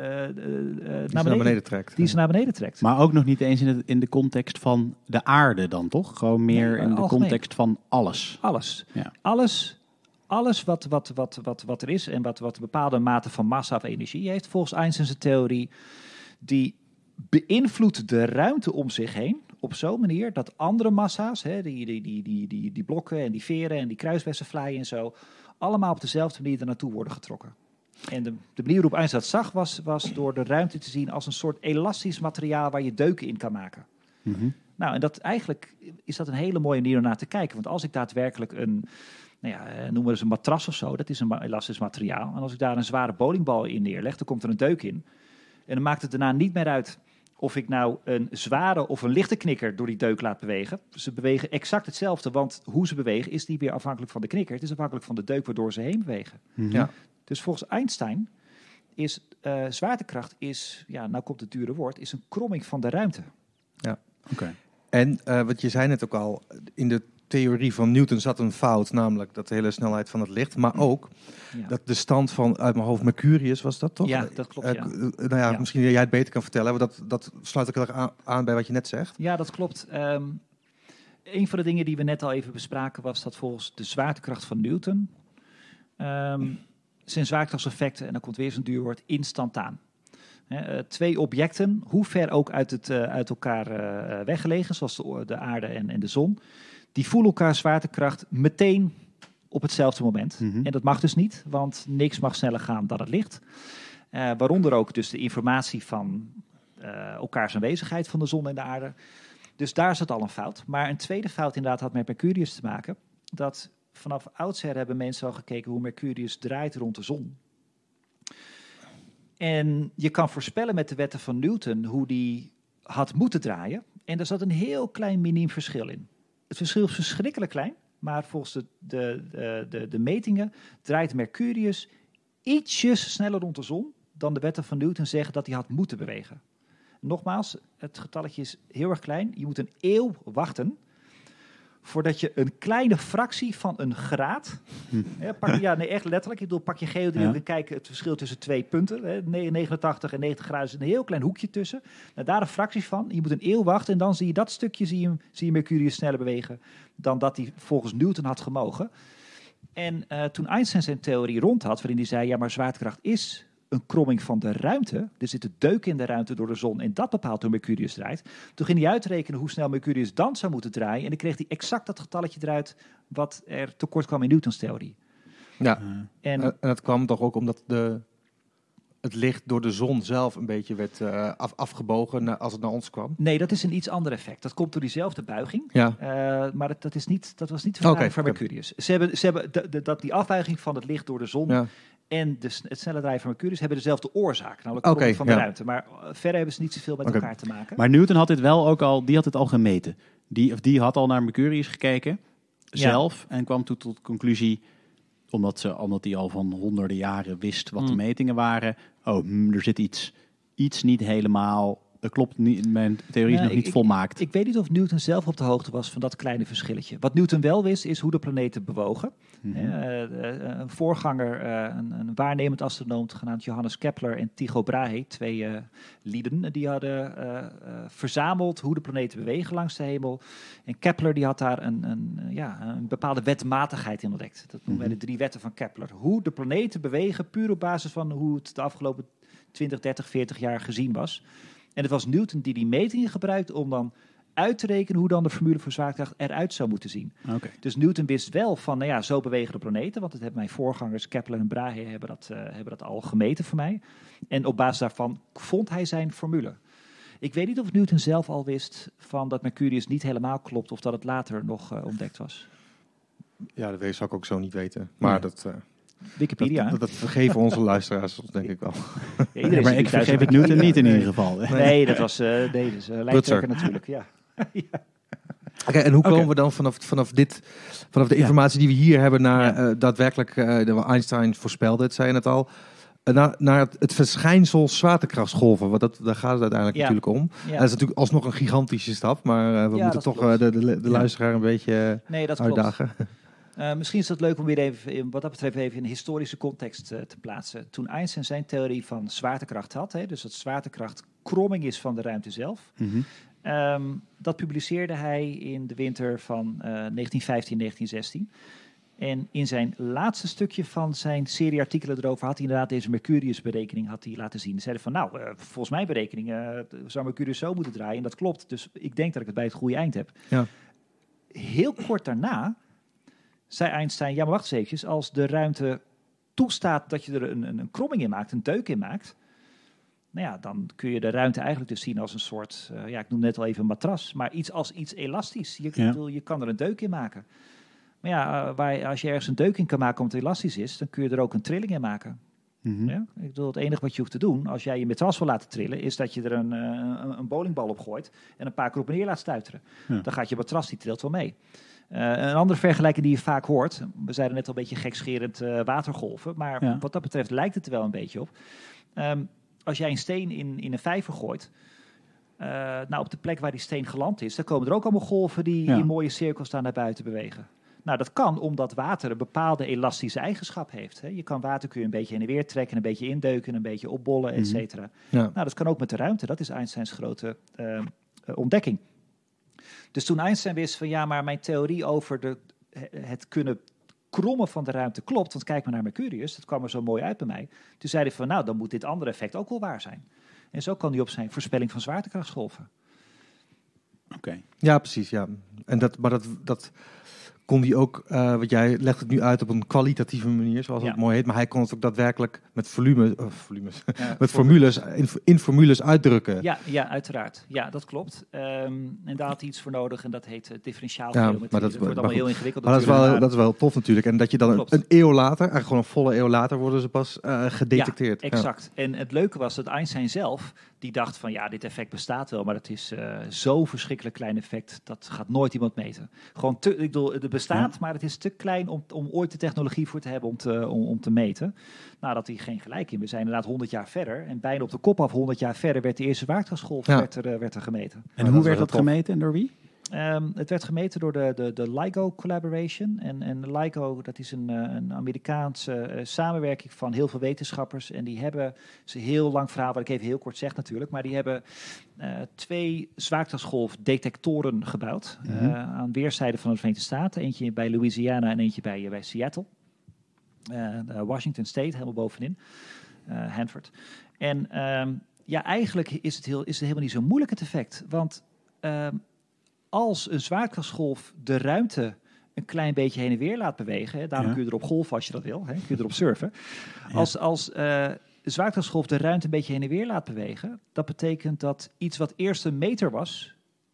B: naar beneden trekt.
D: Maar ook nog niet eens in de context van de aarde dan, toch? Gewoon meer in de context van alles.
B: Alles. Ja. Alles wat er is en wat een bepaalde mate van massa of energie heeft, volgens Einstein's theorie, die beïnvloedt de ruimte om zich heen op zo'n manier dat andere massa's, hè, die blokken en die veren en die kruiswessenvlijen en zo, allemaal op dezelfde manier er naartoe worden getrokken. En de manier waarop Einstein dat zag was door de ruimte te zien als een soort elastisch materiaal waar je deuken in kan maken.
D: Mhm.
B: Nou, en eigenlijk is dat een hele mooie manier om naar te kijken. Want als ik daadwerkelijk noem maar eens een matras of zo, dat is een elastisch materiaal. En als ik daar een zware bowlingbal in neerleg, dan komt er een deuk in. En dan maakt het daarna niet meer uit of ik nou een zware of een lichte knikker door die deuk laat bewegen. Ze bewegen exact hetzelfde, want hoe ze bewegen is niet meer afhankelijk van de knikker. Het is afhankelijk van de deuk waardoor ze heen bewegen.
D: Mhm.
C: Ja.
B: Dus volgens Einstein is zwaartekracht nou komt het dure woord, is een kromming van de ruimte.
D: Oké.
C: En wat je zei net ook al, in de theorie van Newton zat een fout, namelijk dat de hele snelheid van het licht, maar ook dat de stand van, uit mijn hoofd, Mercurius was dat toch?
B: Ja, dat klopt,
C: Ja. Misschien jij het beter kan vertellen, maar dat sluit ik heel erg aan bij wat je net zegt.
B: Ja, dat klopt. Een van de dingen die we net al even bespraken was dat volgens de zwaartekracht van Newton zijn zwaartekrachtseffecten, en dan komt weer zo'n duur woord, instantaan. Twee objecten, hoe ver ook uit elkaar weggelegen, zoals de aarde en de zon, die voelen elkaar zwaartekracht meteen op hetzelfde moment.
D: Mhm.
B: En dat mag dus niet, want niks mag sneller gaan dan het licht. Waaronder ook dus de informatie van elkaars aanwezigheid van de zon en de aarde. Dus daar zat al een fout. Maar een tweede fout inderdaad had met Mercurius te maken. Dat vanaf oudsher hebben mensen al gekeken hoe Mercurius draait rond de zon. En je kan voorspellen met de wetten van Newton hoe die had moeten draaien. En daar zat een heel klein miniem verschil in. Het verschil is verschrikkelijk klein, maar volgens de metingen draait Mercurius ietsjes sneller rond de zon dan de wetten van Newton zeggen dat hij had moeten bewegen. Nogmaals, het getalletje is heel erg klein. Je moet een eeuw wachten voordat je een kleine fractie van een graad... echt letterlijk. Ik bedoel, pak je geodriehoek en kijk het verschil tussen twee punten. 89 en 90 graden is een heel klein hoekje tussen. Nou, daar een fractie van. Je moet een eeuw wachten en dan zie je dat stukje, zie je Mercurius sneller bewegen dan dat hij volgens Newton had gemogen. En toen Einstein zijn theorie rond had, waarin hij zei, ja, maar zwaartekracht is een kromming van de ruimte. Er zitten deuken in de ruimte door de zon en dat bepaalt hoe Mercurius draait. Toen ging hij uitrekenen hoe snel Mercurius dan zou moeten draaien en dan kreeg hij exact dat getalletje eruit wat er tekort kwam in Newtons theorie.
C: Ja, en dat kwam toch ook omdat het licht door de zon zelf een beetje werd afgebogen als het naar ons kwam?
B: Nee, dat is een iets ander effect. Dat komt door diezelfde buiging.
C: Ja.
B: Maar dat was niet verklaring van Mercurius. Ze hebben die afbuiging van het licht door de zon en het snelle draaien van Mercurius hebben dezelfde oorzaak, namelijk van de ruimte. Maar verder hebben ze niet zoveel met elkaar te maken.
D: Maar Newton had dit wel ook al, die had het al gemeten. Die had al naar Mercurius gekeken zelf en kwam toen tot de conclusie, omdat hij al van honderden jaren wist wat de metingen waren. Er zit iets niet helemaal. Dat klopt niet. Mijn theorie is nog niet volmaakt.
B: Ik weet niet of Newton zelf op de hoogte was van dat kleine verschilletje. Wat Newton wel wist, is hoe de planeten bewogen. Mm-hmm. Een voorganger, een waarnemend astronoom genaamd Johannes Kepler en Tycho Brahe, twee lieden, die hadden verzameld hoe de planeten bewegen langs de hemel. En Kepler die had daar een bepaalde wetmatigheid in ontdekt. Dat noemen wij de 3 wetten van Kepler. Hoe de planeten bewegen, puur op basis van hoe het de afgelopen 20, 30, 40 jaar gezien was. En het was Newton die metingen gebruikte om dan uit te rekenen hoe dan de formule voor zwaartekracht eruit zou moeten zien.
D: Okay.
B: Dus Newton wist wel van, zo bewegen de planeten, want het hebben mijn voorgangers Kepler en Brahe hebben dat al gemeten voor mij. En op basis daarvan vond hij zijn formule. Ik weet niet of Newton zelf al wist van dat Mercurius niet helemaal klopt of dat het later nog ontdekt was.
C: Ja, dat zou ik ook zo niet weten. Maar
B: Wikipedia.
C: Dat vergeven onze luisteraars, denk ik wel.
B: Ja,
D: maar ik vergeef het Newton niet in ieder geval.
B: Nee, dat was lijsttrekker natuurlijk. Ja.
C: Oké, en hoe komen we dan vanaf de informatie die we hier hebben naar daadwerkelijk, Einstein voorspelde het, zei je het al, naar het verschijnsel zwaartekrachtsgolven, want daar gaat het uiteindelijk natuurlijk om. Ja. Dat is natuurlijk alsnog een gigantische stap, maar we moeten toch de luisteraar een beetje uitdagen.
B: Misschien is het leuk om weer even, wat dat betreft, even in een historische context te plaatsen. Toen Einstein zijn theorie van zwaartekracht had, dus dat zwaartekracht kromming is van de ruimte zelf, dat publiceerde hij in de winter van 1915-1916. En in zijn laatste stukje van zijn serie artikelen erover had hij inderdaad deze Mercurius-berekening laten zien. Hij zei van, volgens mijn berekening zou Mercurius zo moeten draaien. En dat klopt, dus ik denk dat ik het bij het goede eind heb.
C: Ja.
B: Heel kort daarna zei Einstein, ja maar wacht eens eventjes, als de ruimte toestaat dat je er een kromming in maakt, een deuk in maakt, nou ja, dan kun je de ruimte eigenlijk dus zien als een soort, ik noem net al even een matras, maar iets elastisch. Je kan er een deuk in maken. Maar ja, als je ergens een deuk in kan maken omdat het elastisch is, dan kun je er ook een trilling in maken.
D: Mm-hmm.
B: Ja? Ik bedoel, het enige wat je hoeft te doen als jij je matras wil laten trillen, is dat je er een bowlingbal op gooit en een paar keer op en neer laat stuiteren. Ja. Dan gaat je matras, die trilt wel mee. Een andere vergelijking die je vaak hoort, we zeiden net al een beetje gekscherend watergolven, maar wat dat betreft lijkt het er wel een beetje op. Als jij een steen in een vijver gooit, op de plek waar die steen geland is, dan komen er ook allemaal golven die in mooie cirkels daar naar buiten bewegen. Nou, dat kan omdat water een bepaalde elastische eigenschap heeft. Hè. Water kun je een beetje heen en weer trekken, een beetje indeuken, een beetje opbollen, et cetera. Ja. Nou, dat kan ook met de ruimte. Dat is Einsteins grote ontdekking. Dus toen Einstein wist van maar mijn theorie over het kunnen krommen van de ruimte klopt, want kijk maar naar Mercurius, dat kwam er zo mooi uit bij mij. Toen zei hij van dan moet dit andere effect ook wel waar zijn. En zo kan hij op zijn voorspelling van zwaartekrachtsgolven.
D: Oké.
C: Ja, precies, ja. En dat kon hij ook, want jij legt het nu uit op een kwalitatieve manier, zoals het mooi heet, maar hij kon het ook daadwerkelijk met formules in formules uitdrukken.
B: Ja, uiteraard. Ja, dat klopt. En daar had hij iets voor nodig en dat heet differentiaalgeometrie. Maar dat wordt allemaal heel ingewikkeld.
C: Maar dat is wel tof natuurlijk. En dat je dan een eeuw later, eigenlijk gewoon een volle eeuw later, worden ze pas gedetecteerd.
B: Ja, exact. Ja. En het leuke was dat Einstein zelf, die dacht van dit effect bestaat wel, maar het is zo'n verschrikkelijk klein effect, dat gaat nooit iemand meten. Gewoon het bestaat, maar het is te klein om ooit de technologie voor te hebben om te meten. Nou, dat had hij geen gelijk in. We zijn inderdaad 100 jaar verder en bijna op de kop af 100 jaar verder werd de eerste zwaartekrachtsgolf werd er gemeten.
D: En hoe werd dat gemeten en door wie?
B: Het werd gemeten door de LIGO Collaboration. En LIGO, dat is een Amerikaanse samenwerking van heel veel wetenschappers. En die hebben, ze heel lang verhaal, wat ik even heel kort zeg natuurlijk, maar die hebben 2 zwaartekrachtsgolfdetectoren gebouwd. Aan weerszijden van de Verenigde Staten. Eentje bij Louisiana en eentje bij Seattle. Washington State, helemaal bovenin. Hanford. En eigenlijk is het helemaal niet zo moeilijk het effect. Want als een zwaartekrachtsgolf de ruimte een klein beetje heen en weer laat bewegen, daarom kun je erop golven als je dat wil, kun je erop surfen. Als de zwaartekrachtsgolf de ruimte een beetje heen en weer laat bewegen, dat betekent dat iets wat eerst een meter was,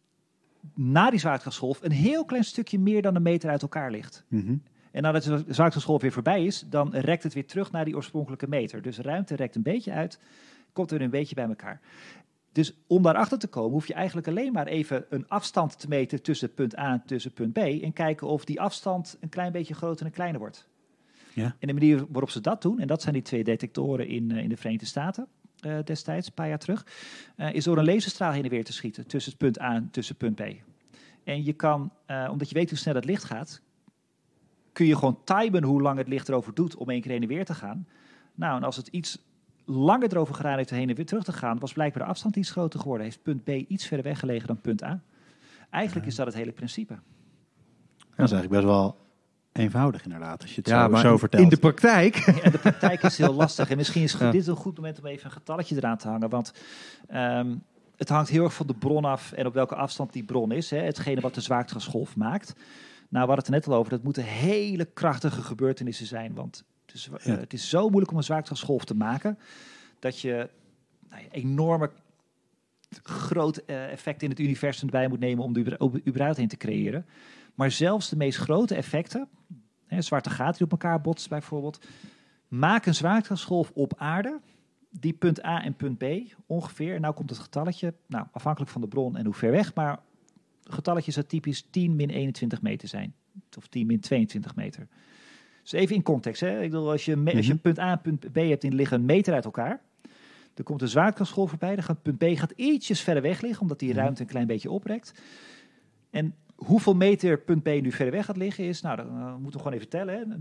B: na die zwaartekrachtsgolf een heel klein stukje meer dan een meter uit elkaar ligt. Mm-hmm. En nadat de zwaartekrachtsgolf weer voorbij is, dan rekt het weer terug naar die oorspronkelijke meter. Dus de ruimte rekt een beetje uit, komt er een beetje bij elkaar. Dus om daarachter te komen, hoef je eigenlijk alleen maar even een afstand te meten tussen punt A en tussen punt B en kijken of die afstand een klein beetje groter en kleiner wordt. Ja. En de manier waarop ze dat doen, en dat zijn die 2 detectoren in de Verenigde Staten destijds, een paar jaar terug, is door een laserstraal heen en weer te schieten tussen het punt A en tussen punt B. En je kan, omdat je weet hoe snel het licht gaat, kun je gewoon timen hoe lang het licht erover doet om 1 keer heen en weer te gaan. Nou, en als het iets langer erover gedaan heeft heen en weer terug te gaan, was blijkbaar de afstand iets groter geworden. Heeft punt B iets verder weg gelegen dan punt A. Eigenlijk is dat het hele principe.
D: Dat is eigenlijk best wel eenvoudig inderdaad, als je het zo vertelt.
C: In de praktijk?
B: Ja, de praktijk is heel lastig. En misschien is dit een goed moment om even een getalletje eraan te hangen. Want het hangt heel erg van de bron af en op welke afstand die bron is. Hetgene wat de zwaartekrachtsgolf maakt. Nou, we hadden het er net al over. Dat moeten hele krachtige gebeurtenissen zijn. Want het is zo moeilijk om een zwaartekrachtsgolf te maken, dat je enorme groot effecten in het universum erbij moet nemen om er überhaupt heen te creëren. Maar zelfs de meest grote effecten, zwarte gaten die op elkaar botsen bijvoorbeeld, maken een zwaartekrachtsgolf op aarde die punt A en punt B ongeveer, en nou komt het getalletje, afhankelijk van de bron en hoe ver weg, maar getalletjes dat typisch 10 min 21 meter zijn. Of 10 min 22 meter. Dus even in context. Hè. Ik bedoel, als je punt A en punt B hebt en liggen een meter uit elkaar, dan komt de zwaartekrachtsgolf voorbij, dan gaat punt B ietsjes verder weg liggen, omdat die ruimte een klein beetje oprekt. En hoeveel meter punt B nu verder weg gaat liggen is, nou, dan moeten we gewoon even tellen. Hè.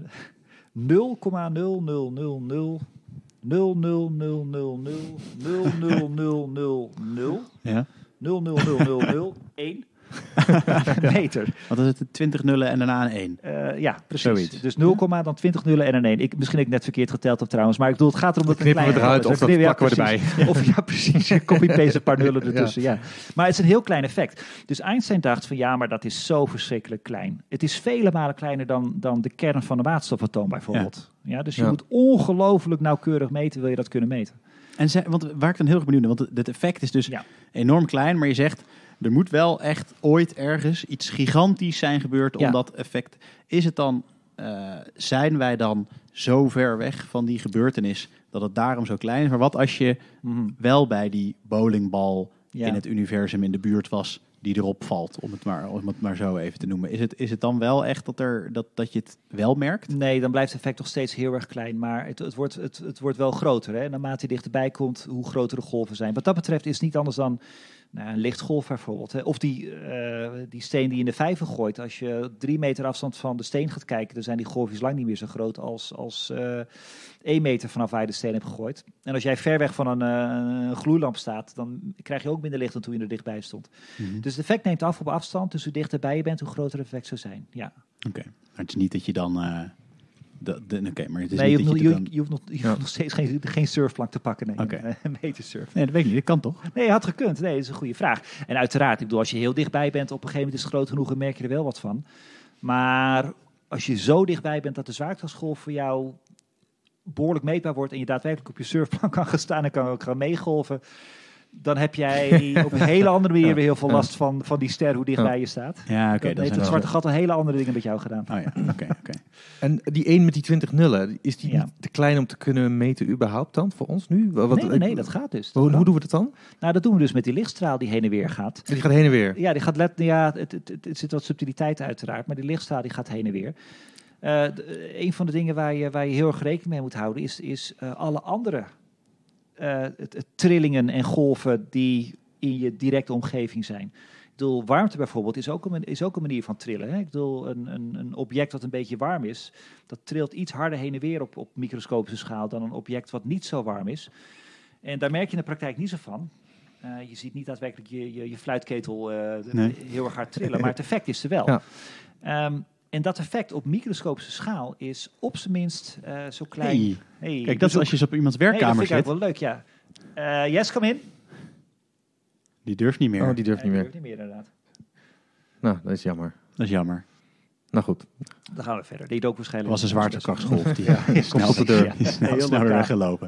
B: 0,0000000000000. Ja. 0,000001. meter.
D: Wat is het? 20 nullen en daarna een 1.
B: Ja, precies.
D: Zoiets.
B: Dus 0, dan 20 nullen en een 1. Misschien heb ik net verkeerd geteld heb trouwens. Maar ik bedoel, het gaat erom dat het een
C: Knippen we
B: klein
C: eruit of dat plakken we erbij.
B: Of ja, precies. Copy-paste een paar nullen ertussen. Ja. Maar het is een heel klein effect. Dus Einstein dacht van ja, maar dat is zo verschrikkelijk klein. Het is vele malen kleiner dan de kern van een waterstofatoom bijvoorbeeld. Ja, dus je moet ongelooflijk nauwkeurig meten, wil je dat kunnen meten.
D: Want waar ik dan heel erg benieuwd ben, want het effect is dus enorm klein, maar je zegt, er moet wel echt ooit ergens iets gigantisch zijn gebeurd om dat effect. Is het dan, zijn wij dan zo ver weg van die gebeurtenis dat het daarom zo klein is? Maar wat als je wel bij die bowlingbal in het universum in de buurt was die erop valt, om het maar zo even te noemen. Is het dan wel echt dat je het wel merkt? Nee, dan blijft het effect nog steeds heel erg klein, maar het wordt wel groter. Hè? Naarmate je dichterbij komt, hoe groter de golven zijn. Wat dat betreft is het niet anders dan een lichtgolf bijvoorbeeld. Hè? Of die steen die je in de vijver gooit. Als je 3 meter afstand van de steen gaat kijken, dan zijn die golfjes lang niet meer zo groot als 1 meter vanaf waar je de steen hebt gegooid. En als jij ver weg van een gloeilamp staat, dan krijg je ook minder licht dan toen je er dichtbij stond. Mm-hmm. Dus het effect neemt af op afstand. Dus hoe dichterbij je bent, hoe groter het effect zou zijn. Ja. Oké. Maar het is niet dat je dan... maar het is je hoeft nog steeds geen surfplank te pakken. Nee, een meter surf. Nee, dat weet ik niet. Dat kan toch?
B: Nee, had gekund. Nee, dat is een goede vraag. En uiteraard, ik bedoel, als je heel dichtbij bent, op een gegeven moment is het groot genoeg en merk je er wel wat van. Maar als je zo dichtbij bent dat de zwaartekrachtsgolf voor jou behoorlijk meetbaar wordt en je daadwerkelijk op je surfplank kan gaan staan en kan ook gaan meegolven, dan heb jij op een hele andere manier weer heel veel last van die ster, hoe dichtbij je staat. Ja, oké. Dan heeft het zwarte gat al hele andere dingen met jou gedaan.
D: Oh ja, oké.
C: En die 1 met die 20 nullen, is die niet te klein om te kunnen meten überhaupt dan voor ons nu?
B: Nee, dat gaat dus.
C: Hoe doen we dat dan?
B: Nou, dat doen we dus met die lichtstraal die heen en weer gaat.
C: Die gaat heen en weer?
B: Ja, die gaat het zit wat subtiliteit uiteraard, maar die lichtstraal die gaat heen en weer. Een van de dingen waar je heel erg rekening mee moet houden is alle andere trillingen en golven die in je directe omgeving zijn. Ik bedoel, warmte bijvoorbeeld is ook een manier van trillen. Hè? Ik bedoel, een object dat een beetje warm is, dat trilt iets harder heen en weer op microscopische schaal dan een object wat niet zo warm is. En daar merk je in de praktijk niet zo van. Je ziet niet daadwerkelijk je fluitketel heel erg hard trillen, maar het effect is er wel. Ja. En dat effect op microscopische schaal is op zijn minst zo klein.
D: Hey, kijk, dat is als je eens op iemands werkkamer zit.
B: Dat vind ik wel leuk, ja. Yes, kom in.
D: Die durft niet meer.
C: Oh, die durft niet meer.
B: Die durft niet meer, inderdaad.
C: Nou, dat is jammer.
D: Dat is jammer.
C: Nou goed.
B: Dan gaan we verder. Die ook waarschijnlijk.
D: Was een zwaartekrachtsgolf die komt op de deur. Die snel weer weggelopen.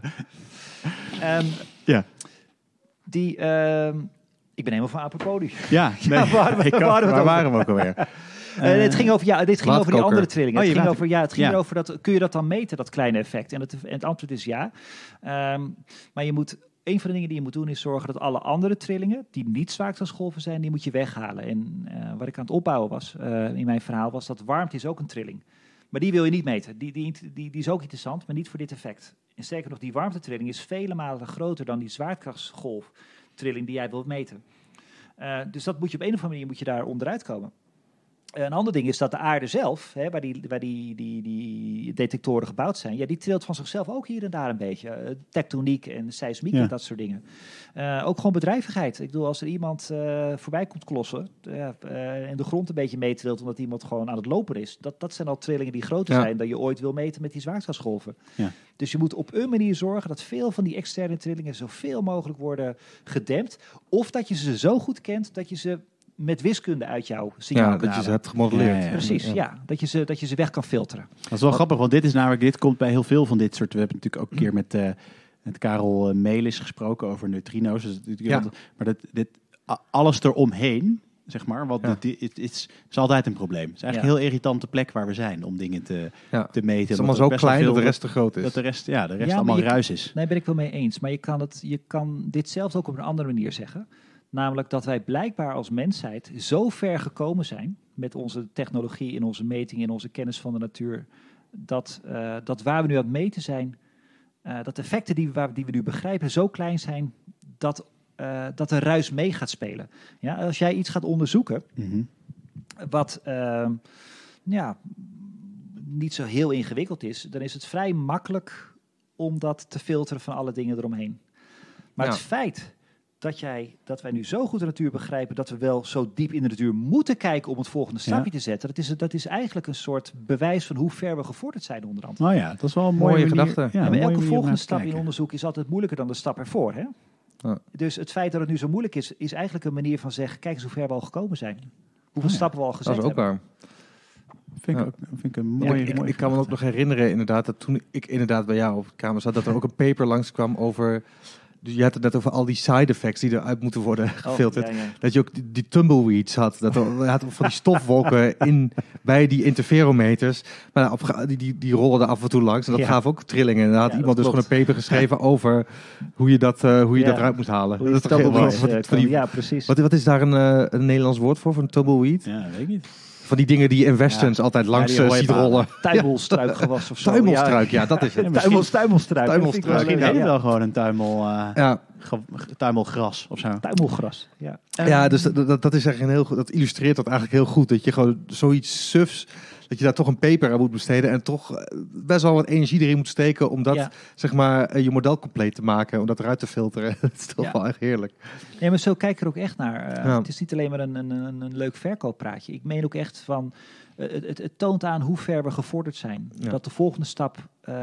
B: Ik ben helemaal van apropos.
D: Ja, waar waren we ook alweer?
B: Het ging over die andere trillingen. Het ging over kun je dat dan meten, dat kleine effect? En het antwoord is ja. Maar een van de dingen die je moet doen is zorgen dat alle andere trillingen, die niet zwaartekrachtsgolven zijn, die moet je weghalen. En wat ik aan het opbouwen was in mijn verhaal, was dat warmte is ook een trilling. Maar die wil je niet meten. Die is ook interessant, maar niet voor dit effect. En sterker nog, die warmtetrilling is vele malen groter dan die zwaartekrachtsgolftrilling die jij wilt meten. Dus dat moet je op een of andere manier daar onderuit komen. Een ander ding is dat de aarde zelf, waar die detectoren gebouwd zijn, die trilt van zichzelf ook hier en daar een beetje. Tektoniek en seismiek en dat soort dingen. Ook gewoon bedrijvigheid. Ik bedoel, als er iemand voorbij komt klossen en de grond een beetje meetrilt omdat iemand gewoon aan het lopen is, dat zijn al trillingen die groter zijn dan je ooit wil meten met die zwaartekrachtsgolven. Ja. Dus je moet op een manier zorgen dat veel van die externe trillingen zoveel mogelijk worden gedempt. Of dat je ze zo goed kent dat je ze met wiskunde uit jouw signaal
C: dat je ze hebt gemodelleerd.
B: Ja. Precies, dat je ze weg kan filteren.
D: Dat is wel grappig, want dit komt bij heel veel van dit soort. We hebben natuurlijk ook een keer met Karel Melis gesproken over neutrino's. Dus, maar alles eromheen, zeg maar, het is altijd een probleem. Het is eigenlijk een heel irritante plek waar we zijn om dingen te meten.
C: Het is allemaal zo klein dat de rest te groot is.
D: Dat de rest allemaal ruis is.
B: Nee, ben ik wel mee eens. Maar je kan dit zelfs ook op een andere manier zeggen. Namelijk dat wij blijkbaar als mensheid zo ver gekomen zijn met onze technologie, in onze meting, in onze kennis van de natuur, dat waar we nu aan het meten zijn, dat de effecten die we nu begrijpen zo klein zijn dat de ruis mee gaat spelen. Ja, als jij iets gaat onderzoeken, wat niet zo heel ingewikkeld is, dan is het vrij makkelijk om dat te filteren van alle dingen eromheen. Maar het feit dat wij nu zo goed de natuur begrijpen dat we wel zo diep in de natuur moeten kijken om het volgende stapje te zetten. Dat is eigenlijk een soort bewijs van hoe ver we gevorderd zijn onderhand.
D: Oh ja, dat is wel een mooie
C: gedachte.
D: Ja,
B: en elke volgende stap in onderzoek is altijd moeilijker dan de stap ervoor. Hè?
C: Ja.
B: Dus het feit dat het nu zo moeilijk is eigenlijk een manier van zeggen, kijk eens hoe ver we al gekomen zijn. Hoeveel stappen we al gezet
C: Dat is ook
B: hebben.
C: waar.
D: Vind ik een mooie...
C: Ik kan me ook nog herinneren inderdaad dat toen ik inderdaad bij jou op de kamer zat, dat er ook een paper langskwam over... Dus je had het net over al die side effects die eruit moeten worden gefilterd.
B: Ja.
C: Dat je ook die tumbleweeds had. Dat er had van die stofwolken bij die interferometers. Maar die rolden er af en toe langs. En dat gaf ook trillingen. En daar had iemand dus gewoon een paper geschreven over hoe je dat eruit moet halen. Dat is toch heel
B: ja, precies.
C: Wat is daar een Nederlands woord voor een tumbleweed?
D: Ja, weet ik niet.
C: Van die dingen die je in westerns altijd langs ziet rollen.
B: Tuimelstruikgewas of zo.
C: Tuimelstruik, ja, dat is het.
B: Tuimelstruik.
D: Misschien heet het wel gewoon een tuimelgras of zo.
B: Tuimelgras, ja.
C: Ja, dus dat is echt dat illustreert dat eigenlijk heel goed. Dat je gewoon zoiets sufs, dat je daar toch een paper aan moet besteden en toch best wel wat energie erin moet steken om dat, zeg maar, je model compleet te maken, om dat eruit te filteren. Dat is toch wel echt heerlijk.
B: Nee, maar zo kijk ik er ook echt naar. Het is niet alleen maar een leuk verkooppraatje. Ik meen ook echt van, het toont aan hoe ver we gevorderd zijn. Ja. Dat de volgende stap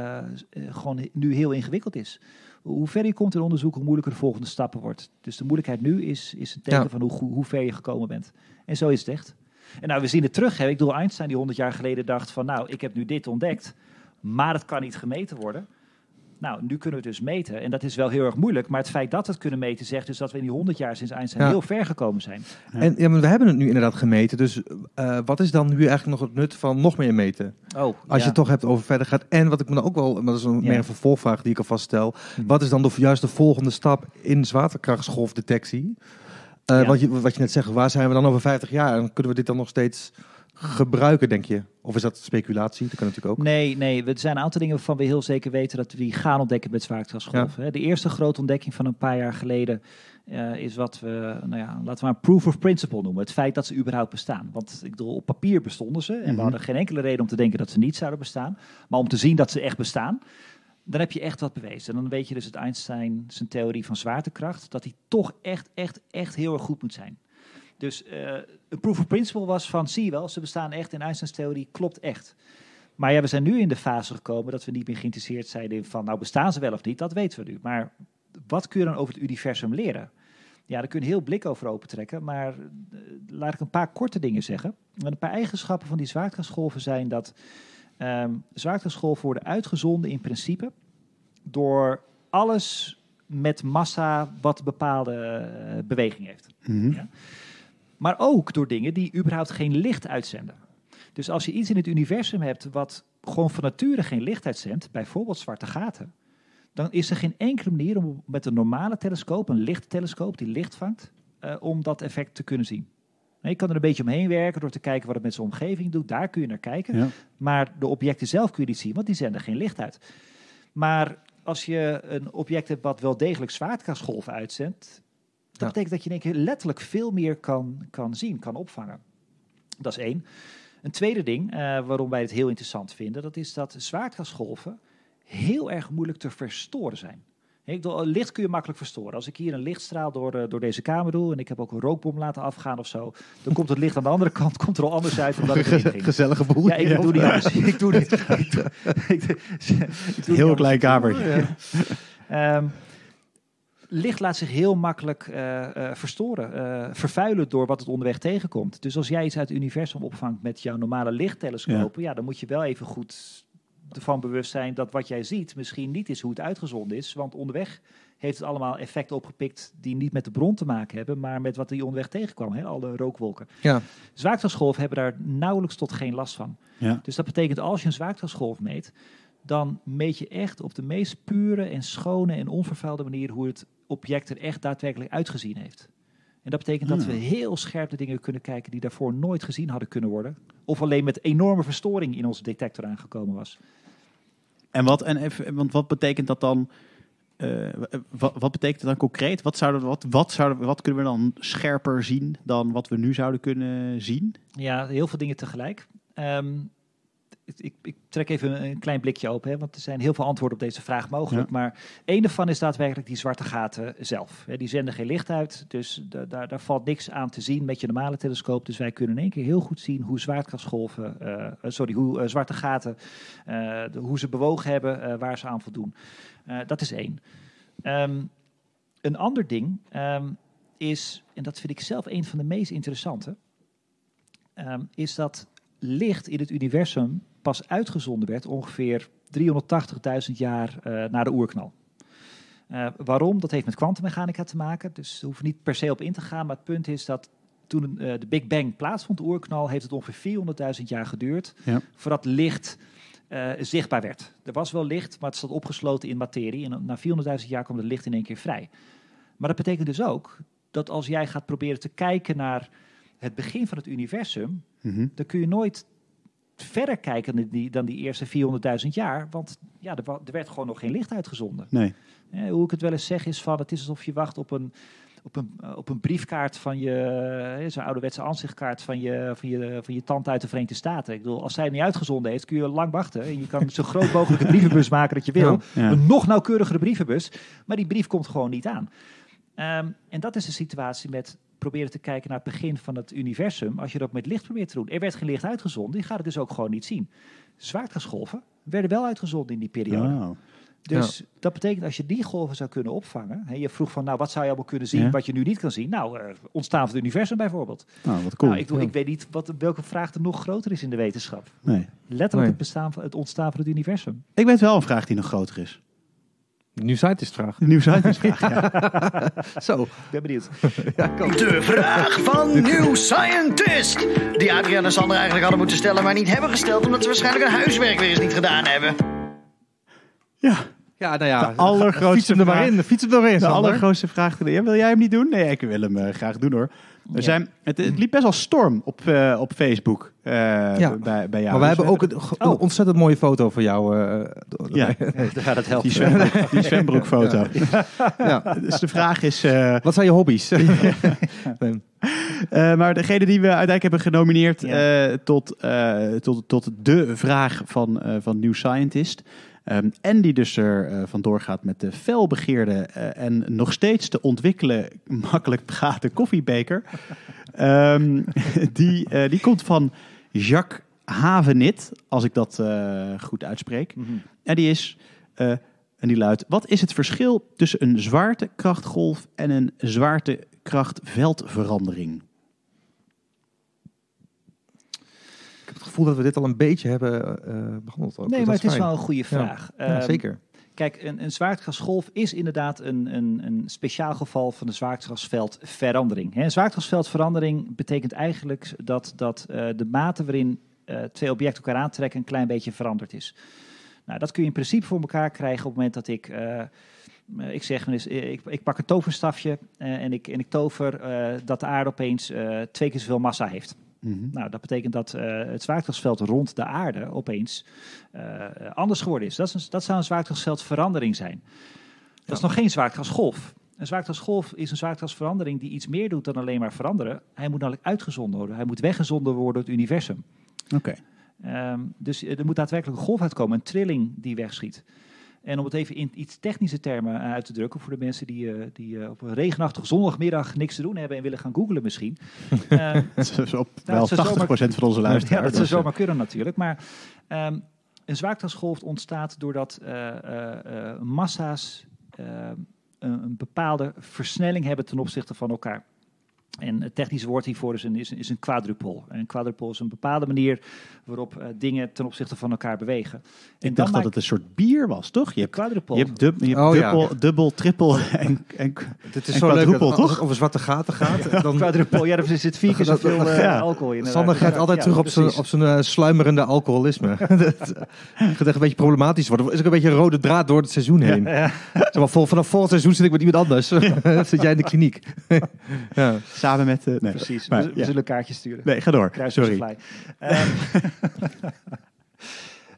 B: gewoon nu heel ingewikkeld is. Hoe ver je komt in onderzoek, hoe moeilijker de volgende stappen wordt. Dus de moeilijkheid nu is een teken van hoe ver je gekomen bent. En zo is het echt. En nou, we zien het terug. Hè. Ik bedoel, Einstein die 100 jaar geleden dacht van, nou, ik heb nu dit ontdekt, maar het kan niet gemeten worden. Nou, nu kunnen we het dus meten. En dat is wel heel erg moeilijk. Maar het feit dat we het kunnen meten zegt dus dat we in die 100 jaar sinds Einstein heel ver gekomen zijn.
C: Ja. En maar we hebben het nu inderdaad gemeten. Dus wat is dan nu eigenlijk nog het nut van nog meer meten? Als je het toch hebt over verder gaat. En wat ik me dan ook wel, maar dat is meer een vervolgvraag die ik alvast stel. Wat is dan juist de volgende stap in zwaartekrachtsgolfdetectie? Wat je net zegt, waar zijn we dan over 50 jaar? En kunnen we dit dan nog steeds gebruiken, denk je? Of is dat speculatie? Dat kan natuurlijk ook.
B: Nee. Er zijn een aantal dingen waarvan we heel zeker weten dat we die gaan ontdekken met zwaartekrachtsgolven. Ja. De eerste grote ontdekking van een paar jaar geleden is wat we, laten we maar proof of principle noemen. Het feit dat ze überhaupt bestaan. Want ik bedoel, op papier bestonden ze. En we hadden geen enkele reden om te denken dat ze niet zouden bestaan. Maar om te zien dat ze echt bestaan, dan heb je echt wat bewezen. En dan weet je dus dat Einstein zijn theorie van zwaartekracht, dat die toch echt heel erg goed moet zijn. Dus een proof of principle was van, zie je wel, ze bestaan echt en Einsteins theorie klopt echt. Maar we zijn nu in de fase gekomen dat we niet meer geïnteresseerd zijn in van, nou bestaan ze wel of niet, dat weten we nu. Maar wat kun je dan over het universum leren? Ja, daar kun je een heel blik over opentrekken, maar laat ik een paar korte dingen zeggen. En een paar eigenschappen van die zwaartekrachtsgolven zijn dat zwaartekrachtsgolven worden uitgezonden in principe door alles met massa wat bepaalde beweging heeft. Mm-hmm. Ja? Maar ook door dingen die überhaupt geen licht uitzenden. Dus als je iets in het universum hebt wat gewoon van nature geen licht uitzendt, bijvoorbeeld zwarte gaten, dan is er geen enkele manier om met een normale telescoop, een lichttelescoop die licht vangt, om dat effect te kunnen zien. Je kan er een beetje omheen werken door te kijken wat het met zijn omgeving doet. Daar kun je naar kijken. Ja. Maar de objecten zelf kun je niet zien, want die zenden geen licht uit. Maar als je een object hebt wat wel degelijk zwaartekrachtsgolven uitzendt, dat betekent dat je in één keer letterlijk veel meer kan zien, kan opvangen. Dat is één. Een tweede ding waarom wij het heel interessant vinden, dat is dat zwaartekrachtsgolven heel erg moeilijk te verstoren zijn. Licht kun je makkelijk verstoren. Als ik hier een lichtstraal door deze kamer doe en ik heb ook een rookbom laten afgaan of zo, dan komt het licht aan de andere kant komt er al anders uit dan dat ik erin ging.
C: Gezellige boel.
B: Ja, ik doe niet anders. Ik doe niet.
D: Heel klein kamertje.
B: Licht laat zich heel makkelijk verstoren, vervuilen door wat het onderweg tegenkomt. Dus als jij iets uit het universum opvangt met jouw normale lichttelescopen, dan moet je wel even goed ervan bewust zijn dat wat jij ziet misschien niet is hoe het uitgezonden is. Want onderweg heeft het allemaal effecten opgepikt die niet met de bron te maken hebben, maar met wat die onderweg tegenkwam. Alle rookwolken. Ja. Zwaartekrachtsgolven hebben daar nauwelijks tot geen last van. Ja. Dus dat betekent als je een zwaartekrachtsgolf meet, dan meet je echt op de meest pure en schone en onvervuilde manier hoe het object er echt daadwerkelijk uitgezien heeft. En dat betekent dat we heel scherp de dingen kunnen kijken die daarvoor nooit gezien hadden kunnen worden. Of alleen met enorme verstoring in onze detector aangekomen was.
D: Want wat betekent dat dan? Wat betekent dat dan concreet? Wat kunnen we dan scherper zien dan wat we nu zouden kunnen zien?
B: Ja, heel veel dingen tegelijk. Ik trek even een klein blikje open, hè, want er zijn heel veel antwoorden op deze vraag mogelijk. Ja. Maar één daarvan is daadwerkelijk die zwarte gaten zelf. Die zenden geen licht uit, dus daar valt niks aan te zien met je normale telescoop. Dus wij kunnen in één keer heel goed zien hoe zwaartekrachtsgolven, hoe zwarte gaten, hoe ze bewogen hebben, waar ze aan voldoen. Dat is één. Een ander ding is, en dat vind ik zelf een van de meest interessante, is dat licht in het universum pas uitgezonden werd ongeveer 380.000 jaar na de oerknal. Waarom? Dat heeft met kwantummechanica te maken, dus daar hoeven we niet per se op in te gaan, maar het punt is dat toen de Big Bang plaatsvond, de oerknal, heeft het ongeveer 400.000 jaar geduurd voordat licht zichtbaar werd. Er was wel licht, maar het zat opgesloten in materie en na 400.000 jaar kwam het licht in één keer vrij. Maar dat betekent dus ook dat als jij gaat proberen te kijken naar het begin van het universum, dan kun je nooit verder kijken dan die eerste 400.000 jaar, want ja, er werd gewoon nog geen licht uitgezonden.
D: Nee.
B: Hoe ik het wel eens zeg is van, het is alsof je wacht op een briefkaart van je, zo'n ouderwetse aanzichtkaart van je tante uit de Verenigde Staten. Ik bedoel, als zij het niet uitgezonden heeft, kun je lang wachten. En je kan zo groot mogelijke brievenbus maken dat je wil. Ja. Een nog nauwkeurigere brievenbus, maar die brief komt gewoon niet aan. En dat is de situatie met proberen te kijken naar het begin van het universum. Als je dat met licht probeert te doen. Er werd geen licht uitgezonden, je gaat het dus ook gewoon niet zien. Zwaartekrachtsgolven werden wel uitgezonden in die periode. Oh. Dus dat betekent als je die golven zou kunnen opvangen. Hè, je vroeg van, nou, wat zou je allemaal kunnen zien wat je nu niet kan zien? Nou, ontstaan van het universum bijvoorbeeld.
D: Nou, wat cool.
B: Ik weet niet welke vraag er nog groter is in de wetenschap.
D: Nee.
B: Letterlijk het ontstaan van het universum.
D: Ik weet wel een vraag die nog groter is.
C: De New Scientist-vraag.
D: De New Scientist-vraag, ja.
C: Zo.
B: Ik ben benieuwd.
A: De vraag van New Scientist. Die Adriaan en Sander eigenlijk hadden moeten stellen, maar niet hebben gesteld, omdat ze waarschijnlijk hun huiswerk weer eens niet gedaan hebben.
D: Ja.
C: Ja, nou ja.
D: De allergrootste
C: fiets hem er maar in. Fiets hem er maar in,
D: de allergrootste vraag. Wil jij hem niet doen? Nee, ik wil hem graag doen, hoor. Het liep best wel storm op Facebook bij jou.
C: Maar wij hebben ook een ontzettend mooie foto van jou.
B: Dat helpt.
D: Die zwembroekfoto. Ja. Dus de vraag is...
C: wat zijn je hobby's?
D: Maar degene die we uiteindelijk hebben genomineerd tot de vraag van New Scientist... en die dus er vandoor gaat met de felbegeerde en nog steeds te ontwikkelen makkelijk praten koffiebeker. Die komt van Jacques Havenit, als ik dat goed uitspreek. Mm-hmm. En die luidt: wat is het verschil tussen een zwaartekrachtgolf en een zwaartekrachtveldverandering?
C: Ik heb het gevoel dat we dit al een beetje hebben behandeld. Ook.
B: Nee, maar het is wel een goede vraag.
C: Ja, zeker.
B: Kijk, een zwaartekrachtsgolf is inderdaad een speciaal geval van de zwaartekrachtsveldverandering. Een zwaartekrachtsveldverandering betekent eigenlijk dat de mate waarin twee objecten elkaar aantrekken een klein beetje veranderd is. Nou, dat kun je in principe voor elkaar krijgen op het moment dat ik zeg, ik pak een toverstafje en ik tover dat de aarde opeens 2 keer zoveel massa heeft. Mm-hmm. Nou, dat betekent dat het zwaartekrachtsveld rond de aarde opeens anders geworden is. Dat zou een zwaartekrachtsveldverandering zijn. Dat is nog geen zwaartekrachtsgolf. Een zwaartekrachtsgolf is een zwaartekrachtsverandering die iets meer doet dan alleen maar veranderen. Hij moet namelijk uitgezonden worden. Hij moet weggezonden worden door het universum.
D: Oké.
B: Dus er moet daadwerkelijk een golf uitkomen, een trilling die wegschiet. En om het even in iets technische termen uit te drukken, voor de mensen die op een regenachtige zondagmiddag niks te doen hebben en willen gaan googlen misschien.
D: Dat is wel 80% van onze luisteraars.
B: Ja, dat zou zomaar kunnen natuurlijk. Maar een zwaartekrachtsgolf ontstaat doordat massa's een bepaalde versnelling hebben ten opzichte van elkaar. En het technische woord hiervoor is een quadrupol. En een quadrupol is een bepaalde manier waarop dingen ten opzichte van elkaar bewegen.
D: Ik dacht dat het een soort bier was, toch? Je hebt
B: quadrupol.
D: Je hebt dubbel, trippel en
C: dit is zo leuk dat als het over zwarte gaten gaat. Dan
B: quadrupol, ja, er zit 4 keer zoveel alcohol in.
C: Sander gaat altijd terug op zijn sluimerende alcoholisme. Het gaat echt een beetje problematisch worden. Er is ook een beetje een rode draad door het seizoen heen. Vanaf volgend seizoen zit ik met iemand anders. Zit jij in de kliniek.
D: Ja. Samen met... nee.
B: Precies, we zullen kaartjes sturen.
D: Nee, ga door. Sorry.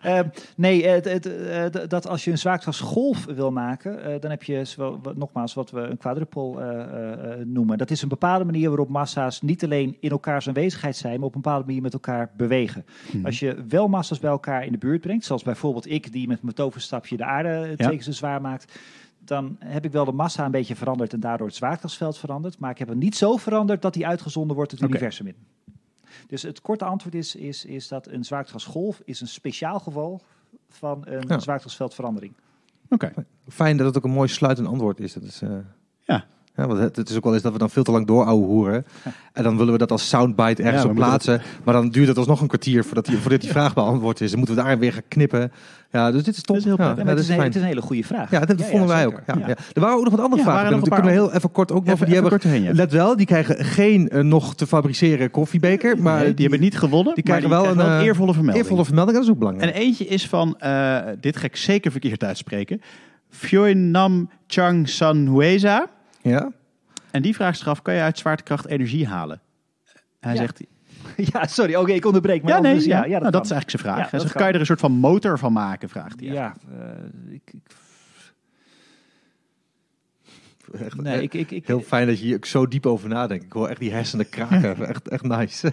B: Dat als je een zwaartekrachtsgolf wil maken, dan heb je nogmaals wat we een quadrupole noemen. Dat is een bepaalde manier waarop massa's niet alleen in elkaars aanwezigheid zijn, maar op een bepaalde manier met elkaar bewegen. Als je wel massa's bij elkaar in de buurt brengt, zoals bijvoorbeeld ik die met mijn toverstapje de aarde 2 keer zo zwaar maakt, dan heb ik wel de massa een beetje veranderd en daardoor het zwaartekrachtsveld veranderd. Maar ik heb het niet zo veranderd dat die uitgezonden wordt het universum in. Dus het korte antwoord is dat een zwaartekrachtsgolf is een speciaal geval van een zwaartekrachtsveldverandering.
D: Oké.
C: Fijn dat het ook een mooi sluitend antwoord is. Dat is
D: Ja,
C: want het is ook wel eens dat we dan veel te lang hoeren. En dan willen we dat als soundbite ergens op plaatsen. Maar dan duurt het alsnog een kwartier voordat die vraag beantwoord is. Dan moeten we daar weer gaan knippen. Ja, dus dit is top.
D: Dat is heel prettig.
B: Het is een hele goede vraag.
C: Ja, dat vonden wij ook. Ja. Er waren ook nog wat andere vragen. Die kunnen we heel even kort ook nog. Let wel, die krijgen geen nog te fabriceren koffiebeker. Maar
D: die hebben niet gewonnen.
C: Die krijgen wel een
D: eervolle vermelding.
C: Eervolle vermelding, dat is ook belangrijk.
D: En eentje is van, dit ga ik zeker verkeerd uitspreken, Phyoenam Chang Sanhueza.
C: Ja.
D: En die vraagt zich af, kan je uit zwaartekracht energie halen? Hij zegt...
B: Ja, sorry, oké, ik onderbreek. Maar
D: dat
B: is
D: eigenlijk zijn vraag. Hij zegt, kan je er een soort van motor van maken, vraagt hij.
B: Ja,
C: Heel fijn dat je hier ook zo diep over nadenkt. Ik hoor echt die hersenen kraken. echt nice.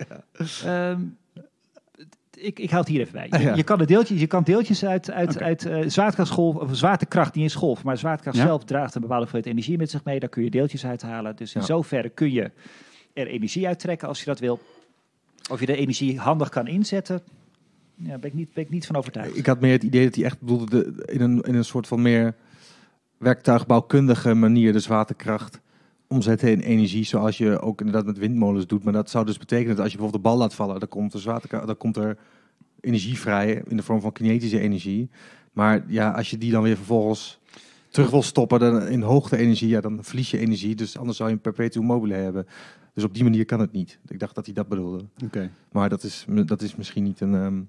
B: Ik hou het hier even bij. Je kan deeltjes uit zwaartekrachtsgolf, of zwaartekracht, niet eens golf, maar zwaartekracht zelf draagt een bepaalde hoeveelheid energie met zich mee. Daar kun je deeltjes uithalen. Dus in zoverre kun je er energie uittrekken als je dat wil. Of je de energie handig kan inzetten, ben ik niet van overtuigd.
C: Ik had meer het idee dat hij echt bedoelde in een soort van meer werktuigbouwkundige manier de zwaartekracht omzetten in energie, zoals je ook inderdaad met windmolens doet. Maar dat zou dus betekenen dat als je bijvoorbeeld de bal laat vallen, dan komt er energie vrij in de vorm van kinetische energie. Maar ja, als je die dan weer vervolgens terug wil stoppen dan in hoogte energie, dan verlies je energie. Dus anders zou je een perpetuum mobile hebben. Dus op die manier kan het niet. Ik dacht dat hij dat bedoelde.
D: Okay.
C: Maar dat is misschien niet een...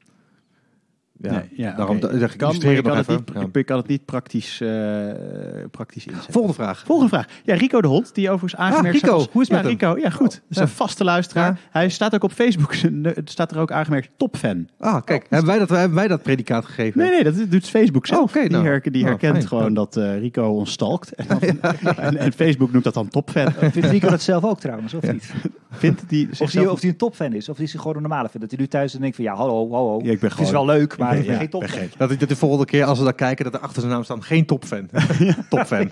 D: daarom je kan het niet praktisch inzetten.
C: Volgende vraag.
D: Ja, Rico de Hond, die overigens aangemerkt...
C: Rico, hoe is het met hem?
D: Rico, ja goed. Dat is een vaste luisteraar. Ja. Hij staat ook op Facebook, staat er ook aangemerkt topfan.
C: Ah, kijk, hebben wij dat predicaat gegeven?
D: Nee, dat doet Facebook zelf.
C: Okay,
D: die herkent gewoon dat Rico ons stalkt. En Facebook noemt dat dan topfan.
B: Vindt Rico dat zelf ook trouwens, of niet? Of hij een topfan is, of is hij gewoon een normale fan? Dat hij nu thuis denkt van, hallo.
D: Ja,
B: het is wel leuk, maar ik ben geen topfan.
C: Dat de volgende keer als we daar kijken, dat er achter zijn naam staat geen topfan. Topfan.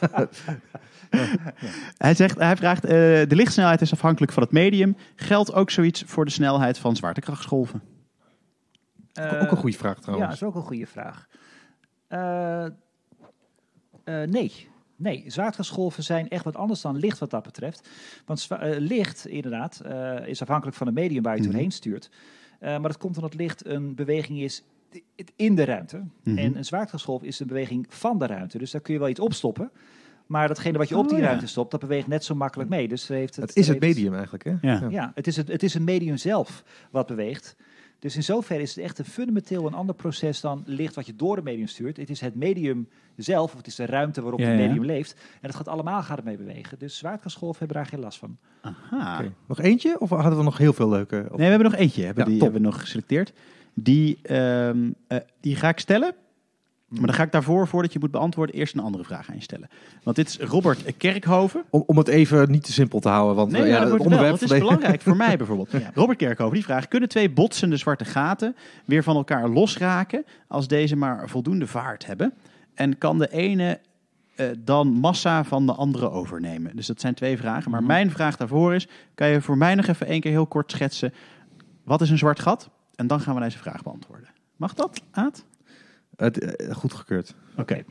D: Hij vraagt, de lichtsnelheid is afhankelijk van het medium. Geldt ook zoiets voor de snelheid van zwaartekrachtsgolven?
C: Ook een goede vraag trouwens.
B: Ja, dat is ook een goede vraag. Nee, zwaartekrachtsgolven zijn echt wat anders dan licht wat dat betreft. Want licht, inderdaad, is afhankelijk van het medium waar je doorheen stuurt. Maar dat komt omdat licht een beweging is in de ruimte. En een zwaartekrachtsgolf is een beweging van de ruimte. Dus daar kun je wel iets opstoppen. Maar datgene wat je op die ruimte stopt, dat beweegt net zo makkelijk mee. Dus het
C: is het medium eigenlijk, hè?
B: Ja, het is het medium zelf wat beweegt. Dus in zoverre is het echt een fundamenteel een ander proces dan licht wat je door het medium stuurt. Het is het medium zelf, of het is de ruimte waarop het medium leeft. En dat gaat het mee bewegen. Dus zwaartekrachtsgolven hebben daar geen last van.
D: Aha.
C: Okay. Nog eentje? Of hadden we nog heel veel leuke?
D: Nee, we hebben nog eentje. Die hebben we nog geselecteerd. Die ga ik stellen. Maar dan ga ik daarvoor, voordat je moet beantwoorden, eerst een andere vraag aan je stellen. Want dit is Robert Kerkhoven.
C: Om het even niet te simpel te houden. Want
D: het onderwerp dat is belangrijk voor mij bijvoorbeeld. Ja. Robert Kerkhoven die vraagt, kunnen 2 botsende zwarte gaten weer van elkaar losraken als deze maar voldoende vaart hebben? En kan de ene dan massa van de andere overnemen? Dus dat zijn 2 vragen. Maar mijn vraag daarvoor is, kan je voor mij nog even 1 keer heel kort schetsen, wat is een zwart gat? En dan gaan we deze vraag beantwoorden. Mag dat, Aad?
C: Goedgekeurd.
D: Oké.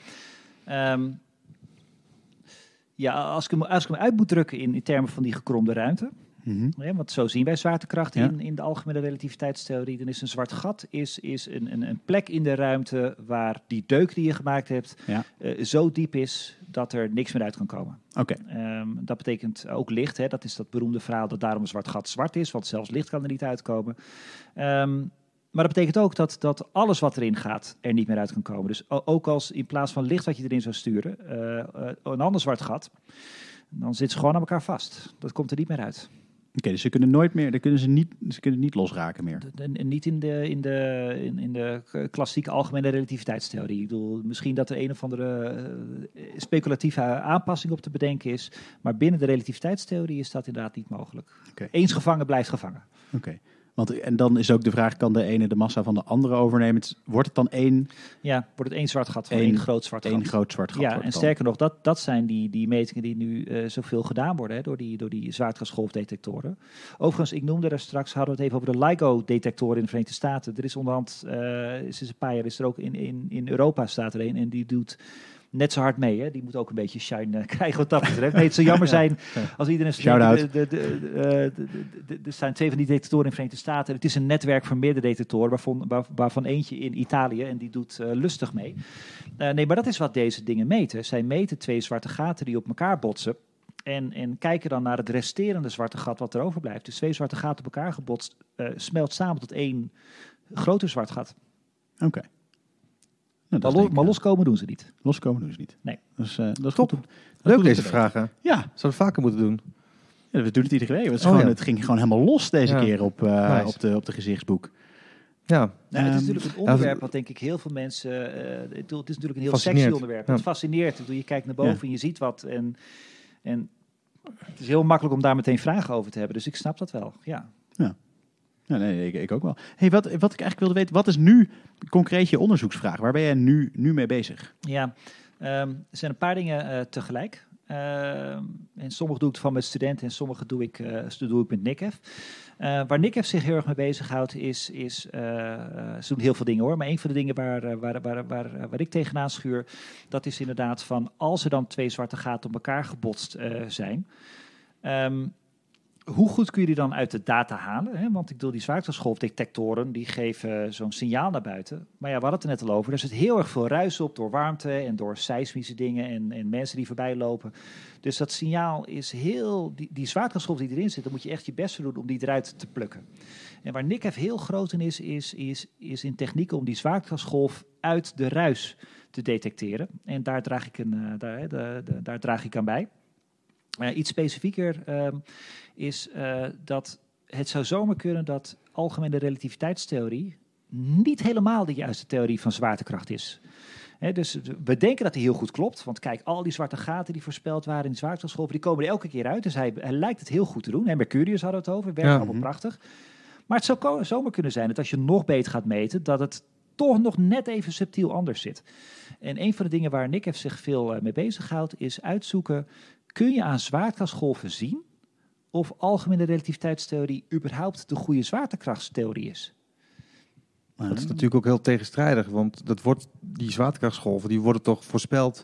B: Als ik hem uit moet drukken in termen van die gekromde ruimte. Want zo zien wij zwaartekracht in de algemene relativiteitstheorie. Dan is een zwart gat een plek in de ruimte waar die deuk die je gemaakt hebt zo diep is dat er niks meer uit kan komen.
D: Okay.
B: Dat betekent ook licht. Hè? Dat is dat beroemde verhaal dat daarom een zwart gat zwart is, want zelfs licht kan er niet uitkomen. Maar dat betekent ook dat alles wat erin gaat er niet meer uit kan komen. Dus ook als in plaats van licht wat je erin zou sturen, een ander zwart gat, dan zit ze gewoon aan elkaar vast. Dat komt er niet meer uit.
D: Oké, dus ze kunnen nooit meer, ze kunnen niet losraken meer.
B: En niet in de klassieke algemene relativiteitstheorie. Ik bedoel, misschien dat er een of andere speculatieve aanpassing op te bedenken is. Maar binnen de relativiteitstheorie is dat inderdaad niet mogelijk.
D: Okay.
B: Eens gevangen blijft gevangen.
D: Oké. En dan is ook de vraag, kan de ene de massa van de andere overnemen? Wordt het dan één?
B: Ja, wordt het één zwart gat van één groot zwart gat.
D: Één groot zwart gat.
B: Ja, en sterker nog, dat zijn die metingen die nu zoveel gedaan worden hè, door die zwaartekrachtsgolfdetectoren. Overigens, ik noemde er straks, hadden we het even over de LIGO-detectoren in de Verenigde Staten. Er is onderhand, sinds een paar jaar is er ook in Europa staat er een en die doet net zo hard mee. Hè? Die moet ook een beetje shine krijgen wat dat betreft. Nee, het zou jammer zijn als iedereen... Er zijn 2 van die detectoren in de Verenigde Staten. Het is een netwerk van meerdere detectoren, waarvan eentje in Italië. En die doet lustig mee. Nee, maar dat is wat deze dingen meten. Zij meten 2 zwarte gaten die op elkaar botsen. En kijken dan naar het resterende zwarte gat wat er overblijft. Dus 2 zwarte gaten op elkaar gebotst smelt samen tot 1 groter zwart gat.
D: Oké.
B: Nou, maar loskomen doen ze niet.
D: Loskomen doen ze niet.
B: Nee.
D: Dat is
C: top.
D: Goed.
C: Leuk deze vragen.
D: Ja.
C: Zouden we vaker moeten doen?
D: Ja, we doen het iedere week. Het ging gewoon helemaal los deze keer op de gezichtsboek.
C: Ja.
B: Nou, het is natuurlijk een onderwerp wat denk ik heel veel mensen... het is natuurlijk een heel sexy onderwerp. Het fascineert. Je kijkt naar boven en je ziet wat. En het is heel makkelijk om daar meteen vragen over te hebben. Dus ik snap dat wel. Ja.
D: Ja, nee, ik ook wel. Hey, wat ik eigenlijk wilde weten, wat is nu concreet je onderzoeksvraag? Waar ben jij nu mee bezig?
B: Ja, er zijn een paar dingen tegelijk. En sommige doe ik van met studenten en sommige doe ik met NICEF. Waar NICEF zich heel erg mee bezighoudt is ze doen heel veel dingen hoor, maar een van de dingen waar ik tegenaan schuur, dat is inderdaad van als er dan 2 zwarte gaten op elkaar gebotst zijn, hoe goed kun je die dan uit de data halen? Hè? Want ik bedoel, die zwaartekrachtsgolfdetectoren die geven zo'n signaal naar buiten. Maar ja, we hadden het er net al over. Er zit heel erg veel ruis op door warmte en door seismische dingen en mensen die voorbij lopen. Dus dat signaal is heel... Die zwaartekrachtsgolf die erin zit, dan moet je echt je best voor doen om die eruit te plukken. En waar NICEF heel groot in is in technieken om die zwaartekrachtsgolf uit de ruis te detecteren. En daar draag ik aan bij. Iets specifieker is dat het zou zomaar kunnen dat algemene relativiteitstheorie niet helemaal de juiste theorie van zwaartekracht is. Dus we denken dat hij heel goed klopt, want kijk, al die zwarte gaten die voorspeld waren in de zwaartekrachtsgolven, die komen er elke keer uit. Dus hij lijkt het heel goed te doen. En Mercurius hadden we het over, werkt allemaal prachtig. Maar het zou zomaar kunnen zijn dat als je nog beter gaat meten, dat het toch nog net even subtiel anders zit. En een van de dingen waar NICEF zich veel mee bezighoudt, is uitzoeken, kun je aan zwaartekrachtsgolven zien of algemene relativiteitstheorie überhaupt de goede zwaartekrachtstheorie is?
C: Dat is natuurlijk ook heel tegenstrijdig, want die zwaartekrachtsgolven die worden toch voorspeld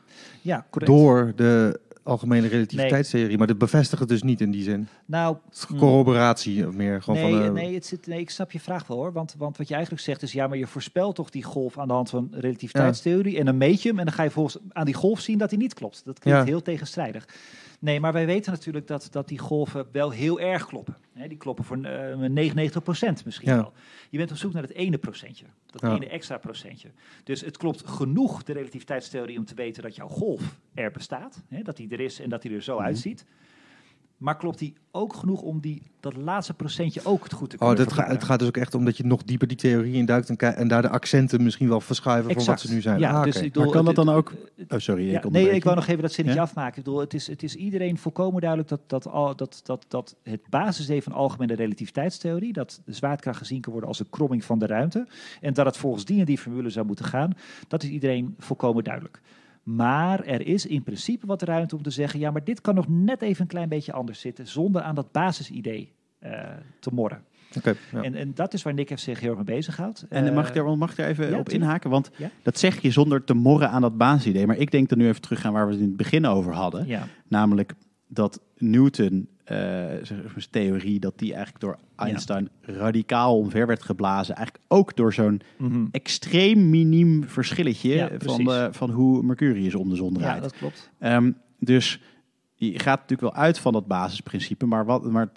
C: door de algemene relativiteitstheorie, maar dat bevestigt het dus niet in die zin.
B: Nou,
C: het is corroboratie of meer. Gewoon
B: ik snap je vraag wel hoor, want wat je eigenlijk zegt is, ja, maar je voorspelt toch die golf aan de hand van relativiteitstheorie en dan meet je hem en dan ga je volgens aan die golf zien dat hij niet klopt. Dat klinkt heel tegenstrijdig. Nee, maar wij weten natuurlijk dat die golven wel heel erg kloppen. Die kloppen voor 99% misschien wel. Je bent op zoek naar het ene procentje. Dat ene extra procentje. Dus het klopt genoeg, de relativiteitstheorie, om te weten dat jouw golf er bestaat. Dat die er is en dat hij er zo uitziet. Maar klopt die ook genoeg om dat laatste procentje ook goed te kunnen verklaren?
C: Het gaat dus ook echt om dat je nog dieper die theorie induikt en daar de accenten misschien wel verschuiven van wat ze nu zijn.
B: Ja, dus
D: maar kan dat dan ook... Oh, sorry.
B: Ik wou nog even dat zinnetje afmaken. Ik bedoel, het is iedereen volkomen duidelijk dat het basisidee van algemene relativiteitstheorie, dat de zwaartekracht gezien kan worden als een kromming van de ruimte, en dat het volgens die formule zou moeten gaan, dat is iedereen volkomen duidelijk. Maar er is in principe wat ruimte om te zeggen, ja, maar dit kan nog net even een klein beetje anders zitten, zonder aan dat basisidee te morren. En dat is waar NICEF zich heel erg mee bezighoudt.
D: En mag ik er even op inhaken? Want dat zeg je zonder te morren aan dat basisidee. Maar ik denk er nu even terug aan waar we het in het begin over hadden. Ja. Namelijk dat Newton, zijn theorie, dat die eigenlijk door Einstein radicaal omver werd geblazen. Eigenlijk ook door zo'n extreem miniem verschilletje van hoe Mercurius om de zon draait.
B: Ja, dat klopt.
D: Dus je gaat natuurlijk wel uit van dat basisprincipe, maar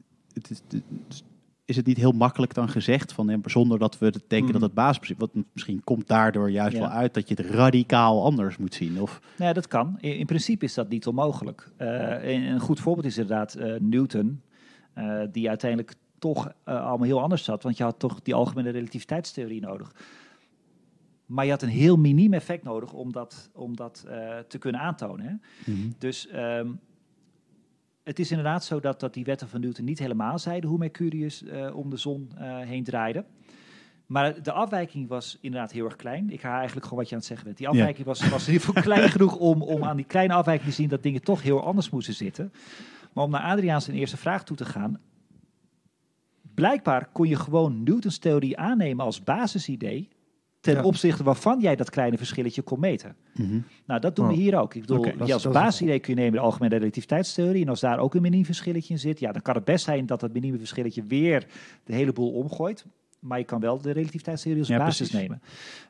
D: is het niet heel makkelijk dan gezegd, zonder dat we denken dat het basisprincipe, wat misschien komt daardoor juist wel uit dat je het radicaal anders moet zien? Of?
B: Nee, dat kan. In principe is dat niet onmogelijk. Een goed voorbeeld is inderdaad Newton. die uiteindelijk toch allemaal heel anders zat. Want je had toch die algemene relativiteitstheorie nodig. Maar je had een heel miniem effect nodig om dat te kunnen aantonen. Hè?
D: Mm-hmm.
B: Dus het is inderdaad zo dat die wetten van Newton niet helemaal zeiden hoe Mercurius om de zon heen draaide. Maar de afwijking was inderdaad heel erg klein. Ik ga eigenlijk gewoon wat je aan het zeggen bent. Die afwijking was in ieder geval klein genoeg om aan die kleine afwijking te zien dat dingen toch heel anders moesten zitten. Maar om naar Adriaan zijn eerste vraag toe te gaan. Blijkbaar kon je gewoon Newtons theorie aannemen als basisidee ten opzichte waarvan jij dat kleine verschilletje kon meten.
D: Mm-hmm.
B: Nou, dat doen we hier ook. Ik bedoel, als basisidee kun je nemen de algemene relativiteitstheorie. En als daar ook een miniem verschilletje in zit, dan kan het best zijn dat minieme verschilletje weer de hele boel omgooit. Maar je kan wel de relativiteitstheorie als basis nemen.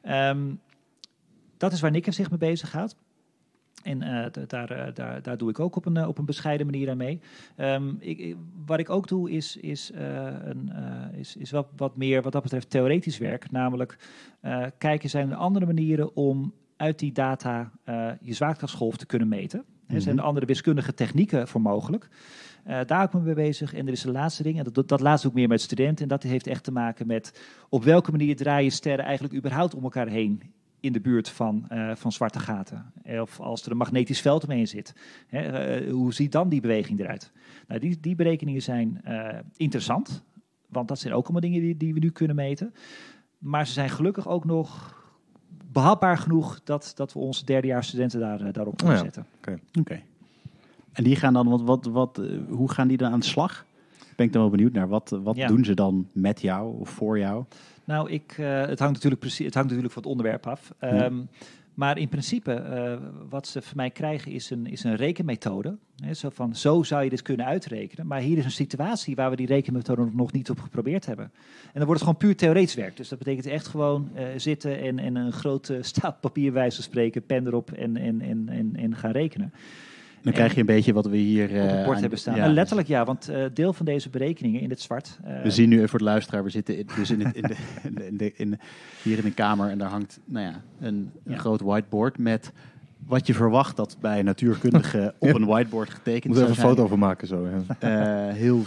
B: Dat is waar Nick zich mee bezighoudt. En daar doe ik ook op een bescheiden manier aan mee. Wat ik ook doe is wat meer wat dat betreft theoretisch werk. Namelijk kijken, zijn er andere manieren om uit die data je zwaartekrachtsgolf te kunnen meten. Er zijn er andere wiskundige technieken voor mogelijk. Daar ben ik me mee bezig. En er is de laatste ding, en dat laatste ook meer met studenten. En dat heeft echt te maken met op welke manier draaien sterren eigenlijk überhaupt om elkaar heen in de buurt van zwarte gaten. Of als er een magnetisch veld omheen zit. Hoe ziet dan die beweging eruit? Nou, die berekeningen zijn interessant. Want dat zijn ook allemaal dingen die we nu kunnen meten. Maar ze zijn gelukkig ook nog behapbaar genoeg dat we onze derdejaarsstudenten daarop kunnen zetten.
D: Oké. En die gaan dan, hoe gaan die dan aan de slag? Ben ik dan wel benieuwd naar. Wat doen ze dan met jou of voor jou?
B: Nou, het hangt natuurlijk van het onderwerp af. Maar in principe, wat ze van mij krijgen is een rekenmethode. Zo zou je dit kunnen uitrekenen. Maar hier is een situatie waar we die rekenmethode nog niet op geprobeerd hebben. En dan wordt het gewoon puur theoretisch werk. Dus dat betekent echt gewoon zitten en een grote stapel papier wijze van spreken, pen erop en gaan rekenen.
D: Dan krijg je een beetje wat we hier
B: op het bord hebben staan.
D: Ja.
B: Letterlijk ja, want deel van deze berekeningen in het zwart.
D: We zien nu even voor de luisteraar, we zitten dus hier in een kamer en daar hangt een groot whiteboard met wat je verwacht dat bij een natuurkundige op een whiteboard getekend
C: zou
D: zijn.
C: Moet er even een foto van maken zo. Ja.
D: Heel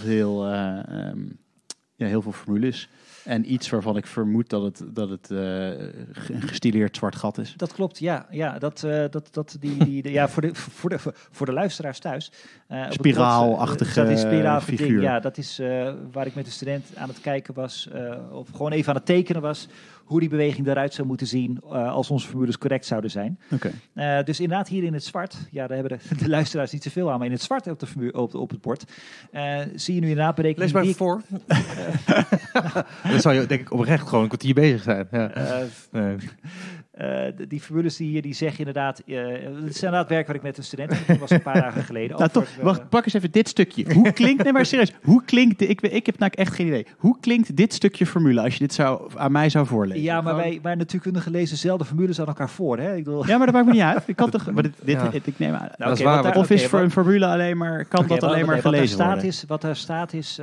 D: veel formules. En iets waarvan ik vermoed dat het een gestileerd zwart gat is.
B: Dat klopt, ja. Voor de luisteraars thuis.
D: Spiraalachtige figuur.
B: Ding. Ja, dat is waar ik met de student aan het kijken was. Of gewoon even aan het tekenen was. Hoe die beweging eruit zou moeten zien als onze formules correct zouden zijn.
D: Okay.
B: Dus inderdaad hier in het zwart. Ja, daar hebben de luisteraars niet zoveel aan. Maar in het zwart op het bord zie je nu inderdaad berekeningen.
C: Lees maar voor. Dan zou je denk ik oprecht gewoon een kwartier bezig zijn.
B: Die formules die zeggen inderdaad... het is inderdaad werk wat ik met een student heb. Dat was een paar dagen geleden.
D: Wacht, pak eens even dit stukje. Hoe klinkt... Nee, maar serieus. Hoe klinkt... Ik heb namelijk echt geen idee. Hoe klinkt dit stukje formule als je dit aan mij zou voorlezen?
B: Ja, maar wij natuurkundigen lezen zelden formules aan elkaar voor. Hè? Ik bedoel...
D: Ja, maar dat maakt me niet uit. Ik kan toch... Ik neem aan.
C: Dat is waar.
D: Of is voor een formule alleen maar... Kan dat alleen maar gelezen worden?
B: Wat er staat is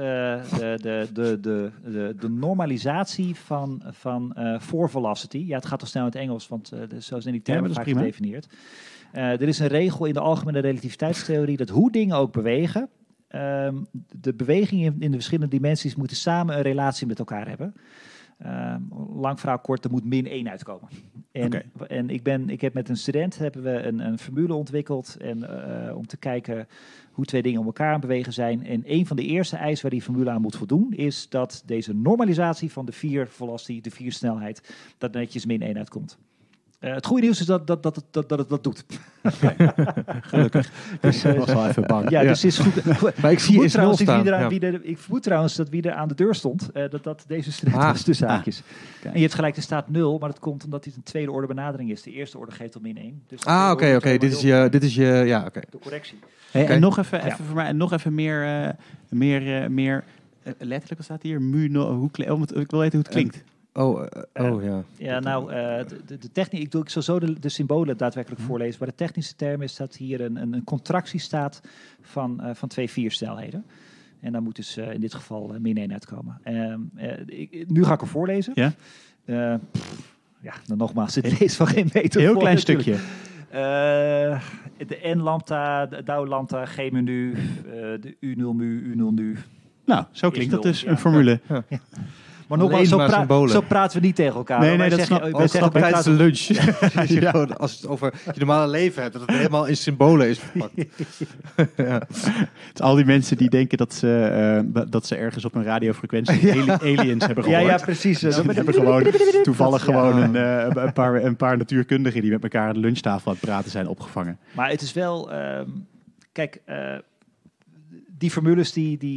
B: de normalisatie van for velocity. Ja, het gaat al snel in het Engels, want zo zijn die termen vaak gedefinieerd. Er is een regel in de algemene relativiteitstheorie dat hoe dingen ook bewegen, de bewegingen in de verschillende dimensies moeten samen een relatie met elkaar hebben. Lang verhaal kort, er moet min 1 uitkomen. En ik heb met een student een formule ontwikkeld om te kijken hoe twee dingen om elkaar aan bewegen zijn. En een van de eerste eisen waar die formule aan moet voldoen is dat deze normalisatie van de 4 velocity, de 4 snelheid, dat netjes min 1 uitkomt. Het goede nieuws is dat het dat doet.
D: Gelukkig. Dus was wel even bang.
B: Ja, dus is goed.
C: Maar ik zie is nul staan.
B: Ik vermoed trouwens dat wie er aan de deur stond, dat deze student was tussen haakjes. En je hebt gelijk, er staat 0, maar dat komt omdat dit een tweede orde benadering is. De eerste orde geeft al min 1. Dus
C: oké. Dit is je de
B: correctie.
D: Hey, en nog even voor mij, en nog even meer letterlijk, wat staat hier? Ik wil weten hoe het klinkt.
C: Ja.
B: Ja, nou, de techniek, ik doe sowieso de symbolen daadwerkelijk voorlezen, maar de technische term is dat hier een contractie staat van 2 viersnelheden. En daar moet dus in dit geval min 1 uitkomen. Nu ga ik hem voorlezen.
D: Ja?
B: Dan nogmaals, het leest van geen meter.
D: Heel klein stukje.
B: De N-lambda, de Dou-lambda, G-menu, de U0 mu, U0 nu.
D: Nou, zo klinkt dat
B: nul,
D: dus,
B: ja.
D: een formule.
C: Ja.
B: Maar nogmaals,
C: Alleen maar symbolen.
B: zo praten we niet tegen elkaar.
D: Nee,
B: hoor.
D: nee,
B: Wij
D: dat
B: zeggen-
D: snap
B: wij
D: ik.
B: zeggen- wij
C: Tijdens de
B: praten-
C: lunch.
D: Ja.
C: Gewoon, als het over je normale leven hebt, dat het helemaal in symbolen is verpakt.
D: Het al die mensen die denken dat ze ergens op een radiofrequentie aliens hebben gehoord.
B: Ja, precies.
D: Ze hebben gewoon toevallig gewoon een paar natuurkundigen die met elkaar aan de lunchtafel aan het praten zijn opgevangen.
B: Maar het is wel... kijk, die formules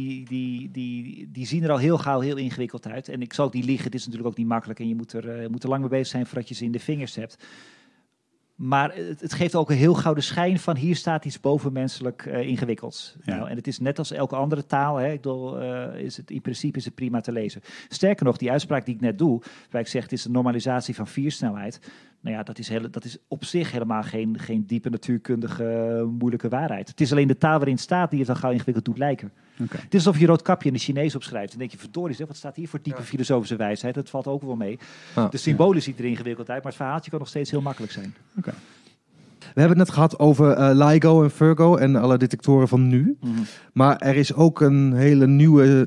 B: die zien er al heel gauw heel ingewikkeld uit. En ik zal ook niet liegen, het is natuurlijk ook niet makkelijk. En je moet er lang mee bezig zijn voordat je ze in de vingers hebt. Maar het geeft ook een heel gauw de schijn van hier staat iets bovenmenselijk ingewikkelds.
D: Ja.
B: Nou, en het is net als elke andere taal. Hè, ik bedoel, in principe is het prima te lezen. Sterker nog, die uitspraak die ik net doe, waar ik zeg het is een normalisatie van 4-snelheid. Nou ja, dat is op zich helemaal geen diepe natuurkundige moeilijke waarheid. Het is alleen de taal waarin het staat die het dan gauw ingewikkeld doet lijken.
D: Okay.
B: Het is alsof je Roodkapje in de Chinees opschrijft. Dan denk je, verdorie, zeg, wat staat hier voor diepe filosofische wijsheid? Dat valt ook wel mee.
C: Ja.
B: De symbolen ziet er ingewikkeld uit, maar het verhaaltje kan nog steeds heel makkelijk zijn.
D: Okay.
C: We hebben het net gehad over LIGO en Virgo en alle detectoren van nu. Maar er is ook een hele nieuwe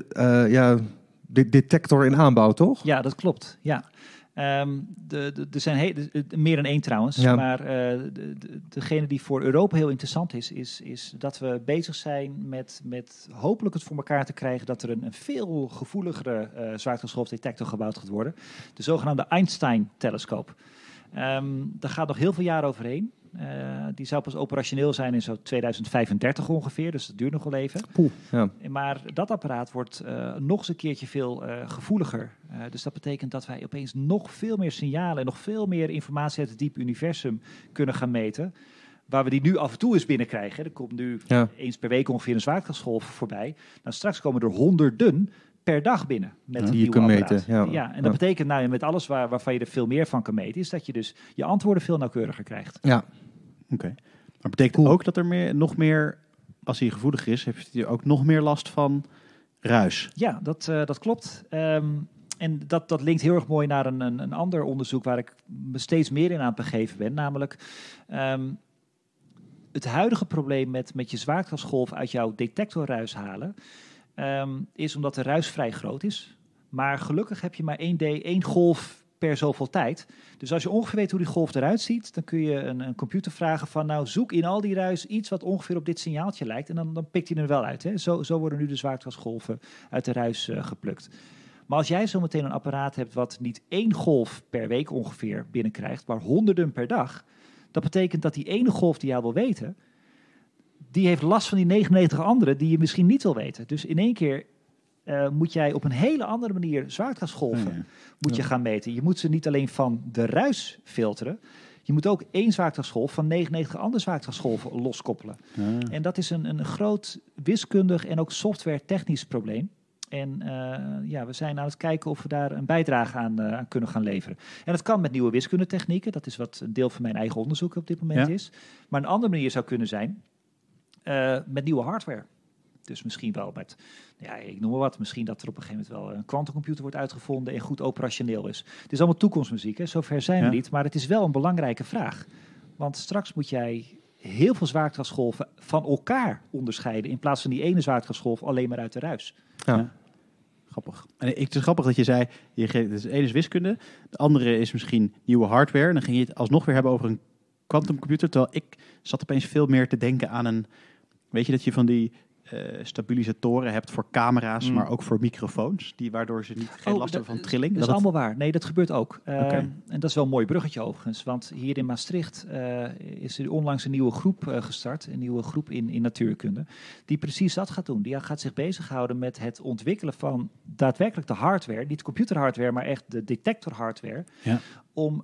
C: detector in aanbouw, toch?
B: Ja, dat klopt. Ja. Er zijn meer dan één trouwens.
C: Ja.
B: Maar degene die voor Europa heel interessant is dat we bezig zijn met hopelijk het voor elkaar te krijgen dat er een veel gevoeligere zwaartegolfdetector gebouwd gaat worden. De zogenaamde Einstein-telescoop. Daar gaat nog heel veel jaren overheen. Die zou pas operationeel zijn in zo 2035 ongeveer, dus dat duurt nog wel even.
C: Ja.
B: Maar dat apparaat wordt nog eens een keertje veel gevoeliger. Dus dat betekent dat wij opeens nog veel meer signalen en nog veel meer informatie uit het diepe universum kunnen gaan meten. Waar we die nu af en toe eens binnenkrijgen. Er komt nu eens per week ongeveer een zwaartekrachtsgolf voorbij. Nou, straks komen er honderden per dag binnen met het
C: die je
B: nieuwe
C: kunt
B: apparaat.
C: meten.
B: Ja, en dat betekent nou met alles waarvan je er veel meer van kan meten, is dat je dus je antwoorden veel nauwkeuriger krijgt.
C: Ja.
D: Okay. Maar betekent ook dat er nog meer, als hij gevoeliger is, heeft hij ook nog meer last van ruis?
B: Ja, dat klopt. En dat linkt heel erg mooi naar een ander onderzoek waar ik me steeds meer in aan het begeven ben. Namelijk het huidige probleem met je zwaartekrachtsgolf uit jouw detectorruis halen, is omdat de ruis vrij groot is. Maar gelukkig heb je maar één golf per zoveel tijd. Dus als je ongeveer weet hoe die golf eruit ziet, dan kun je een computer vragen van, nou, zoek in al die ruis iets wat ongeveer op dit signaaltje lijkt. En dan pikt hij er wel uit. Hè. Zo worden nu de zwaartekrachtsgolven uit de ruis geplukt. Maar als jij zometeen een apparaat hebt wat niet 1 golf per week ongeveer binnenkrijgt, maar honderden per dag, dat betekent dat die ene golf die jij wil weten, die heeft last van die 99 andere die je misschien niet wil weten. Dus in één keer moet jij op een hele andere manier zwaartekrachtsgolven je gaan meten. Je moet ze niet alleen van de ruis filteren. Je moet ook 1 zwaartekrachtsgolf van 99 andere zwaartekrachtsgolven loskoppelen. En dat is een groot wiskundig en ook software technisch probleem. En we zijn aan het kijken of we daar een bijdrage aan kunnen gaan leveren. En dat kan met nieuwe wiskundetechnieken. Dat is wat een deel van mijn eigen onderzoek op dit moment is. Maar een andere manier zou kunnen zijn met nieuwe hardware. Dus misschien wel met, ik noem maar wat, misschien dat er op een gegeven moment wel een quantumcomputer wordt uitgevonden en goed operationeel is. Het is allemaal toekomstmuziek, hè? Zover zijn we niet, maar het is wel een belangrijke vraag. Want straks moet jij heel veel zwaartekrachtsgolven van elkaar onderscheiden, in plaats van die ene zwaartekrachtsgolf alleen maar uit de ruis.
D: Ja. Grappig. En het is grappig dat je zei, de ene is wiskunde, de andere is misschien nieuwe hardware. En dan ging je het alsnog weer hebben over een quantumcomputer, terwijl ik zat opeens veel meer te denken aan een, weet je, dat je van die stabilisatoren hebt voor camera's, maar ook voor microfoons, waardoor ze geen last hebben van trilling.
B: Dat is allemaal waar. Nee, dat gebeurt ook. En dat is wel een mooi bruggetje overigens, want hier in Maastricht is er onlangs een nieuwe groep gestart, een nieuwe groep in natuurkunde, die precies dat gaat doen. Die gaat zich bezighouden met het ontwikkelen van daadwerkelijk de hardware, niet computerhardware, maar echt de detectorhardware, om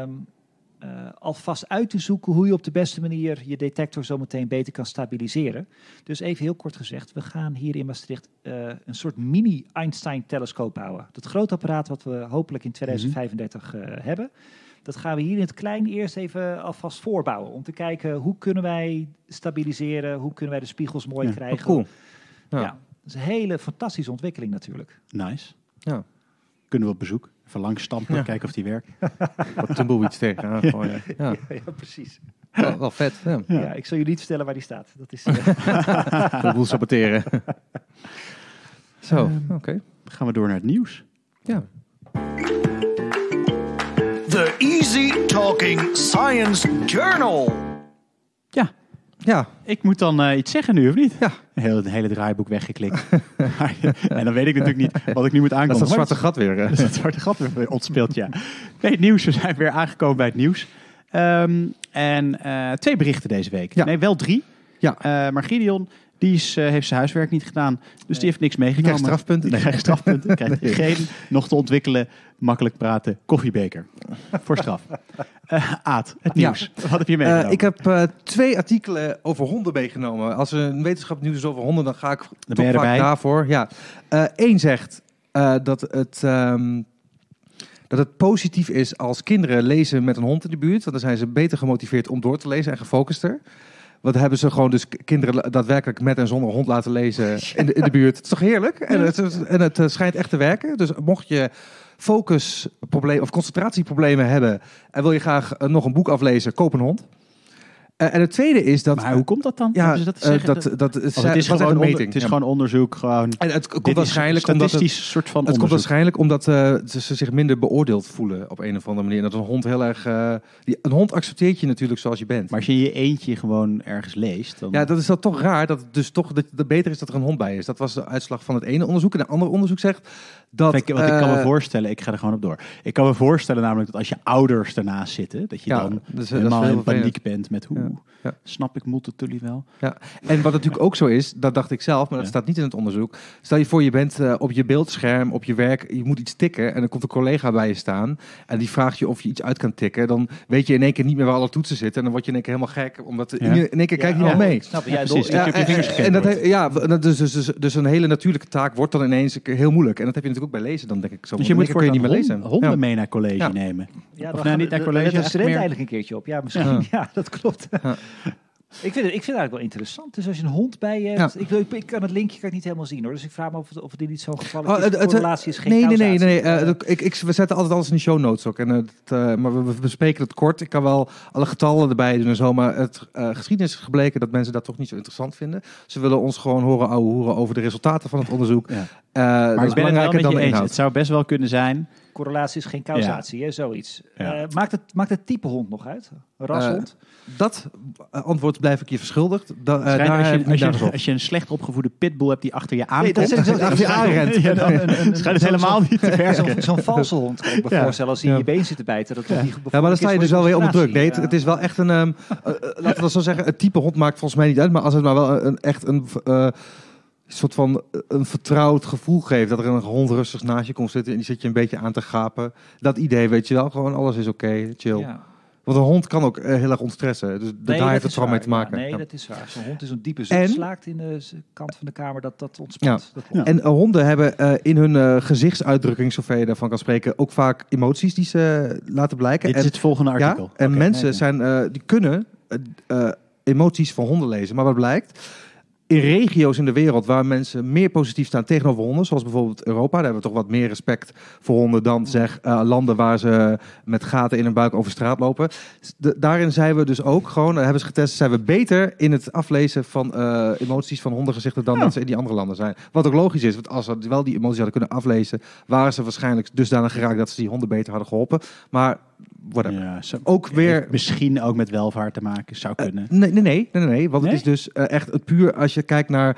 B: alvast uit te zoeken hoe je op de beste manier je detector zo meteen beter kan stabiliseren. Dus even heel kort gezegd, we gaan hier in Maastricht een soort mini-Einstein-telescoop bouwen. Dat grote apparaat wat we hopelijk in 2035 hebben, dat gaan we hier in het klein eerst even alvast voorbouwen. Om te kijken, hoe kunnen wij stabiliseren, hoe kunnen wij de spiegels mooi krijgen.
C: Cool.
B: Ja, dat is een hele fantastische ontwikkeling natuurlijk.
D: Nice.
C: Ja.
D: Kunnen we op bezoek? Even langs stampen, kijken of die werkt.
C: Wat tumbleweeds tegenaan gooien. Ja,
B: precies.
C: wel vet. Ja.
B: Ik zal jullie niet vertellen waar die staat. Dat is
C: De boel saboteren. Zo, oké.
D: Gaan we door naar het nieuws.
C: Ja.
A: The Easy Talking Science Journal.
C: Ja.
D: Ik moet dan iets zeggen nu, of niet?
C: Ja.
D: Het hele draaiboek weggeklikt. En dan weet ik natuurlijk niet wat ik nu moet
C: Dat is
D: aankondigen.
C: dat zwarte gat weer.
D: Dat is het zwarte gat weer ontspeeld, ja. Nee, het nieuws. We zijn weer aangekomen bij het nieuws. En 2 berichten deze week.
C: Ja.
D: Nee, wel 3.
C: Ja.
D: Maar Gideon, die heeft zijn huiswerk niet gedaan. Dus die heeft niks meegenomen.
C: Krijg strafpunten?
D: Nee, krijg strafpunten. Krijgt geen nog te ontwikkelen, makkelijk praten koffiebeker. Voor straf. Aad, het nieuws. Wat heb je meegenomen?
C: Ik heb 2 artikelen over honden meegenomen. Als er een wetenschapsnieuws is over honden, dan ga ik
D: ben
C: toch
D: je
C: vaak
D: erbij.
C: daarvoor. Ja. Eén zegt dat het positief is als kinderen lezen met een hond in de buurt. Want dan zijn ze beter gemotiveerd om door te lezen en gefocuster. Want hebben ze gewoon dus kinderen daadwerkelijk met en zonder hond laten lezen in de buurt. Het is toch heerlijk? En het schijnt echt te werken. Dus mocht je focusproblemen of concentratieproblemen hebben en wil je graag nog een boek aflezen, koop een hond. En het tweede is dat...
D: Maar hoe komt dat dan?
C: Ja,
D: Hebben ze dat te zeggen?
C: het is gewoon
D: een
C: meting.
D: Het is gewoon onderzoek. Gewoon,
C: En het
D: dit
C: komt waarschijnlijk
D: is
C: omdat
D: statistisch soort van
C: het komt
D: onderzoek.
C: waarschijnlijk omdat ze zich minder beoordeeld voelen op een of andere manier. En dat een hond heel erg... een hond accepteert je natuurlijk zoals je bent.
D: Maar als je in je eentje gewoon ergens leest... Dan...
C: Ja, dat is dan toch raar dat het dus toch dat beter is dat er een hond bij is. Dat was de uitslag van het ene onderzoek. En het andere onderzoek zegt dat...
D: Want ik kan me voorstellen, ik ga er gewoon op door. Ik kan me voorstellen namelijk dat als je ouders ernaast zitten, dat je dan
C: dat is
D: helemaal
C: heel
D: in
C: vervelend.
D: paniek bent met
C: Ja.
D: snap ik, moet het jullie wel?
C: Ja. En wat natuurlijk ook zo is, dat dacht ik zelf, maar dat staat niet in het onderzoek. Stel je voor, je bent op je beeldscherm, op je werk, je moet iets tikken en dan komt een collega bij je staan en die vraagt je of je iets uit kan tikken. Dan weet je in één keer niet meer waar alle toetsen zitten en dan word je in één keer helemaal gek, omdat in één keer kijkt niemand mee.
B: Snap je?
D: Ja, precies.
B: Ja,
D: Dat je op je vingers gekend
C: en dat
D: wordt.
C: dus een hele natuurlijke taak wordt dan ineens heel moeilijk. En dat heb je natuurlijk ook bij lezen, dan denk ik zo.
D: Dus je moet
C: kun je niet meer lezen.
D: honden mee naar college
C: Ja.
D: nemen.
B: Ja,
D: Of
B: dan
D: nou,
B: gaan
D: niet naar
B: we-
D: college,
B: Let een
D: echt
B: student
D: meer-
B: eigenlijk een keertje op. Ja, misschien. Ja, dat klopt.
C: Ja.
B: Ik vind het eigenlijk wel interessant. Dus als je een hond bij je hebt... Ik kan het linkje niet helemaal zien, hoor. Dus ik vraag me of dit niet zo'n geval is. Correlatie is geen causatie.
C: Nee. We zetten altijd alles in de show notes ook. En maar we bespreken het kort. Ik kan wel alle getallen erbij doen en zo. Maar het geschiedenis is gebleken dat mensen dat toch niet zo interessant vinden. Ze willen ons gewoon horen over de resultaten van het onderzoek.
D: Ja.
C: Maar
D: Maar ik ben het wel met je
C: de
D: eens.
C: inhoud.
D: Het zou best wel kunnen zijn.
B: Correlatie is geen causatie, hè, zoiets.
D: Ja.
B: Maakt het type hond nog uit? Een rashond?
C: Dat antwoord blijf ik je verschuldigd.
D: Als je een slecht opgevoede pitbull hebt die achter je
B: Nee,
D: aankomt.
B: dat is
C: achter je aanrent.
D: Schijnt het helemaal niet te werken.
B: Zo'n valse hond kan ik me voorstellen als hij in je been zit te bijten. Dat toch niet
C: Ja, maar dan sta je dus wel weer onder druk. Nee, het is wel echt een... laten we dat zo zeggen, het type hond maakt volgens mij niet uit. Maar als het maar wel echt een soort van een vertrouwd gevoel geeft. Dat er een hond rustig naast je komt zitten en die zit je een beetje aan te gapen. Dat idee, weet je wel. Gewoon alles is oké, chill.
B: Ja.
C: Want een hond kan ook heel erg ontstressen. Dus daar heeft het vooral mee te maken.
B: Nee,
C: Ja.
B: dat is waar. Zo'n hond is een diepe
C: En-
B: zucht slaakt in de kant van de kamer. Dat ontspant. Dat klopt.
C: En honden hebben in hun gezichtsuitdrukking, zover je daarvan kan spreken, ook vaak emoties die ze laten blijken.
D: Dit is het volgende artikel.
C: Ja, en
D: Oké,
C: mensen
D: nee.
C: die kunnen emoties van honden lezen. Maar wat blijkt? In regio's in de wereld waar mensen meer positief staan tegenover honden, zoals bijvoorbeeld Europa, daar hebben we toch wat meer respect voor honden dan landen waar ze met gaten in hun buik over straat lopen. Daarin zijn we dus ook gewoon, hebben ze getest, zijn we beter in het aflezen van emoties van hondengezichten dan dat ze in die andere landen zijn. Wat ook logisch is, want als ze wel die emoties hadden kunnen aflezen, waren ze waarschijnlijk dusdanig geraakt dat ze die honden beter hadden geholpen. Maar whatever.
D: Ja,
C: Ook weer...
D: heeft misschien ook met welvaart te maken. Zou kunnen.
C: Nee. Want
D: Nee?
C: het is dus echt het puur als je kijkt naar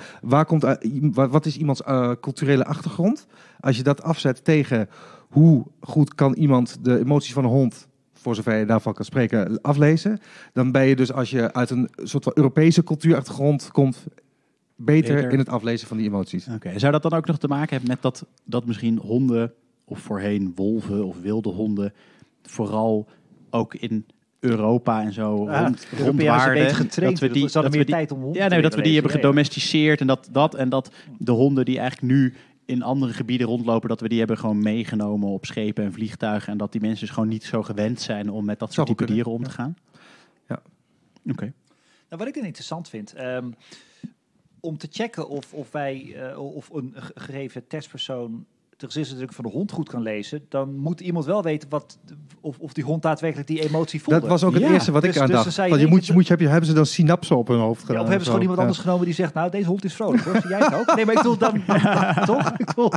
C: wat is iemands culturele achtergrond. Als je dat afzet tegen hoe goed kan iemand de emoties van een hond, voor zover je daarvan kan spreken, aflezen. Dan ben je dus, als je uit een soort van Europese cultuurachtergrond komt, beter in het aflezen van die emoties.
D: Oké. Zou dat dan ook nog te maken hebben met dat misschien honden, of voorheen wolven of wilde honden, vooral ook in Europa en zo
B: Europeanen beter getraind.
D: dat we die,
B: Ze hadden
D: dat we
B: meer
D: die,
B: tijd om honden
D: ja,
B: te
D: nee, dat we die
B: leren
D: hebben
B: lezen.
D: gedomesticeerd en dat de honden die eigenlijk nu in andere gebieden rondlopen, dat we die hebben gewoon meegenomen op schepen en vliegtuigen en dat die mensen dus gewoon niet zo gewend zijn om met dat soort type dieren om te gaan.
C: Ja.
D: Oké.
B: Nou, wat ik dan interessant vind, om te checken of een gegeven testpersoon de gezichtsuitdrukking van de hond goed kan lezen, dan moet iemand wel weten of die hond daadwerkelijk die emotie voelde.
C: Dat was ook het eerste wat ik aan dacht. Hebben ze dan synapsen op hun hoofd gedaan?
B: Of hebben ze gewoon iemand anders genomen die zegt, nou, deze hond is vrolijk, hoor. Zie jij het ook? Nee, maar ik bedoel dan toch? Ik bedoel...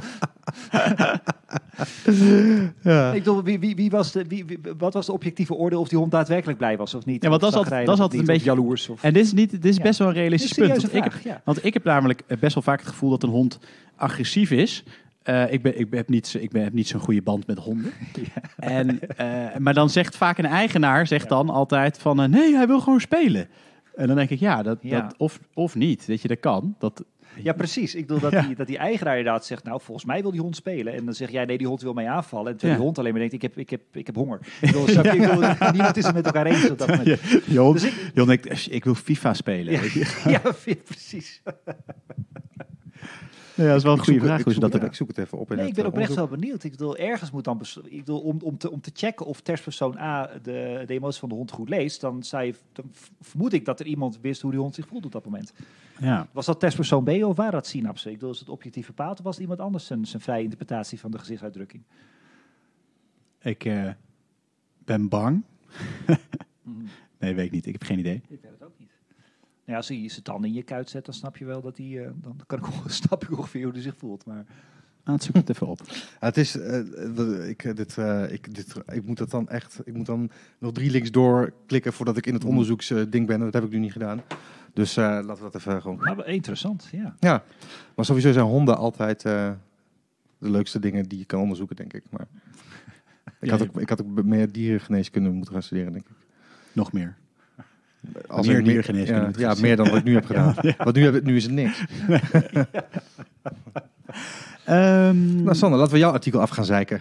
B: Ik bedoel, wat was de objectieve oordeel of die hond daadwerkelijk blij was of niet?
D: Ja, want dat is altijd een beetje
B: jaloers.
D: En dit is best wel een realistisch punt. Want ik heb namelijk best wel vaak het gevoel dat een hond agressief is. Ik heb niet zo'n goede band met honden. Maar dan zegt vaak een eigenaar dan altijd van... nee, hij wil gewoon spelen. En dan denk ik, dat of niet. Weet je, dat kan.
B: Ja, precies. Ik bedoel dat die eigenaar inderdaad zegt... nou, volgens mij wil die hond spelen. En dan zeg jij, nee, die hond wil mij aanvallen. En terwijl die hond alleen maar denkt, ik heb honger. Niemand is het met elkaar eens op dat moment.
D: Jon denkt, ik wil FIFA spelen.
B: Ja, precies.
D: Ja, dat is wel een goede vraag.
C: Ik zoek het even op.
B: Ik ben oprecht wel benieuwd. Ik bedoel, ergens moet dan... om te checken of testpersoon A de emotie van de hond goed leest... dan vermoed ik dat er iemand wist hoe die hond zich voelt op dat moment.
D: Ja.
B: Was dat testpersoon B of waren dat synapsen? Ik bedoel, is het objectief bepaald of was het iemand anders zijn vrije interpretatie van de gezichtsuitdrukking?
D: Ik ben bang. Nee, weet ik niet. Ik heb geen idee.
B: Ik weet het ook niet. Nou ja, als hij zijn tanden in je kuit zet, dan snap je wel dat hij... dan snap ik ongeveer hoe hij zich voelt. Maar...
D: Zoek het even op.
C: Het is... ik moet dat dan echt... Ik moet dan nog 3 links doorklikken voordat ik in het onderzoeksding ben. Dat heb ik nu niet gedaan. Dus laten we dat even gewoon...
B: Maar interessant, ja.
C: Ja, maar sowieso zijn honden altijd de leukste dingen die je kan onderzoeken, denk ik. Maar ik had ook meer dierengeneeskunde moeten gaan studeren, denk ik.
D: Nog meer?
C: Als meer dierengeneeskunde. Ja, meer dan wat ik nu heb gedaan. Ja. Want nu is het niks. Nou, Sander, laten we jouw artikel af gaan zeiken.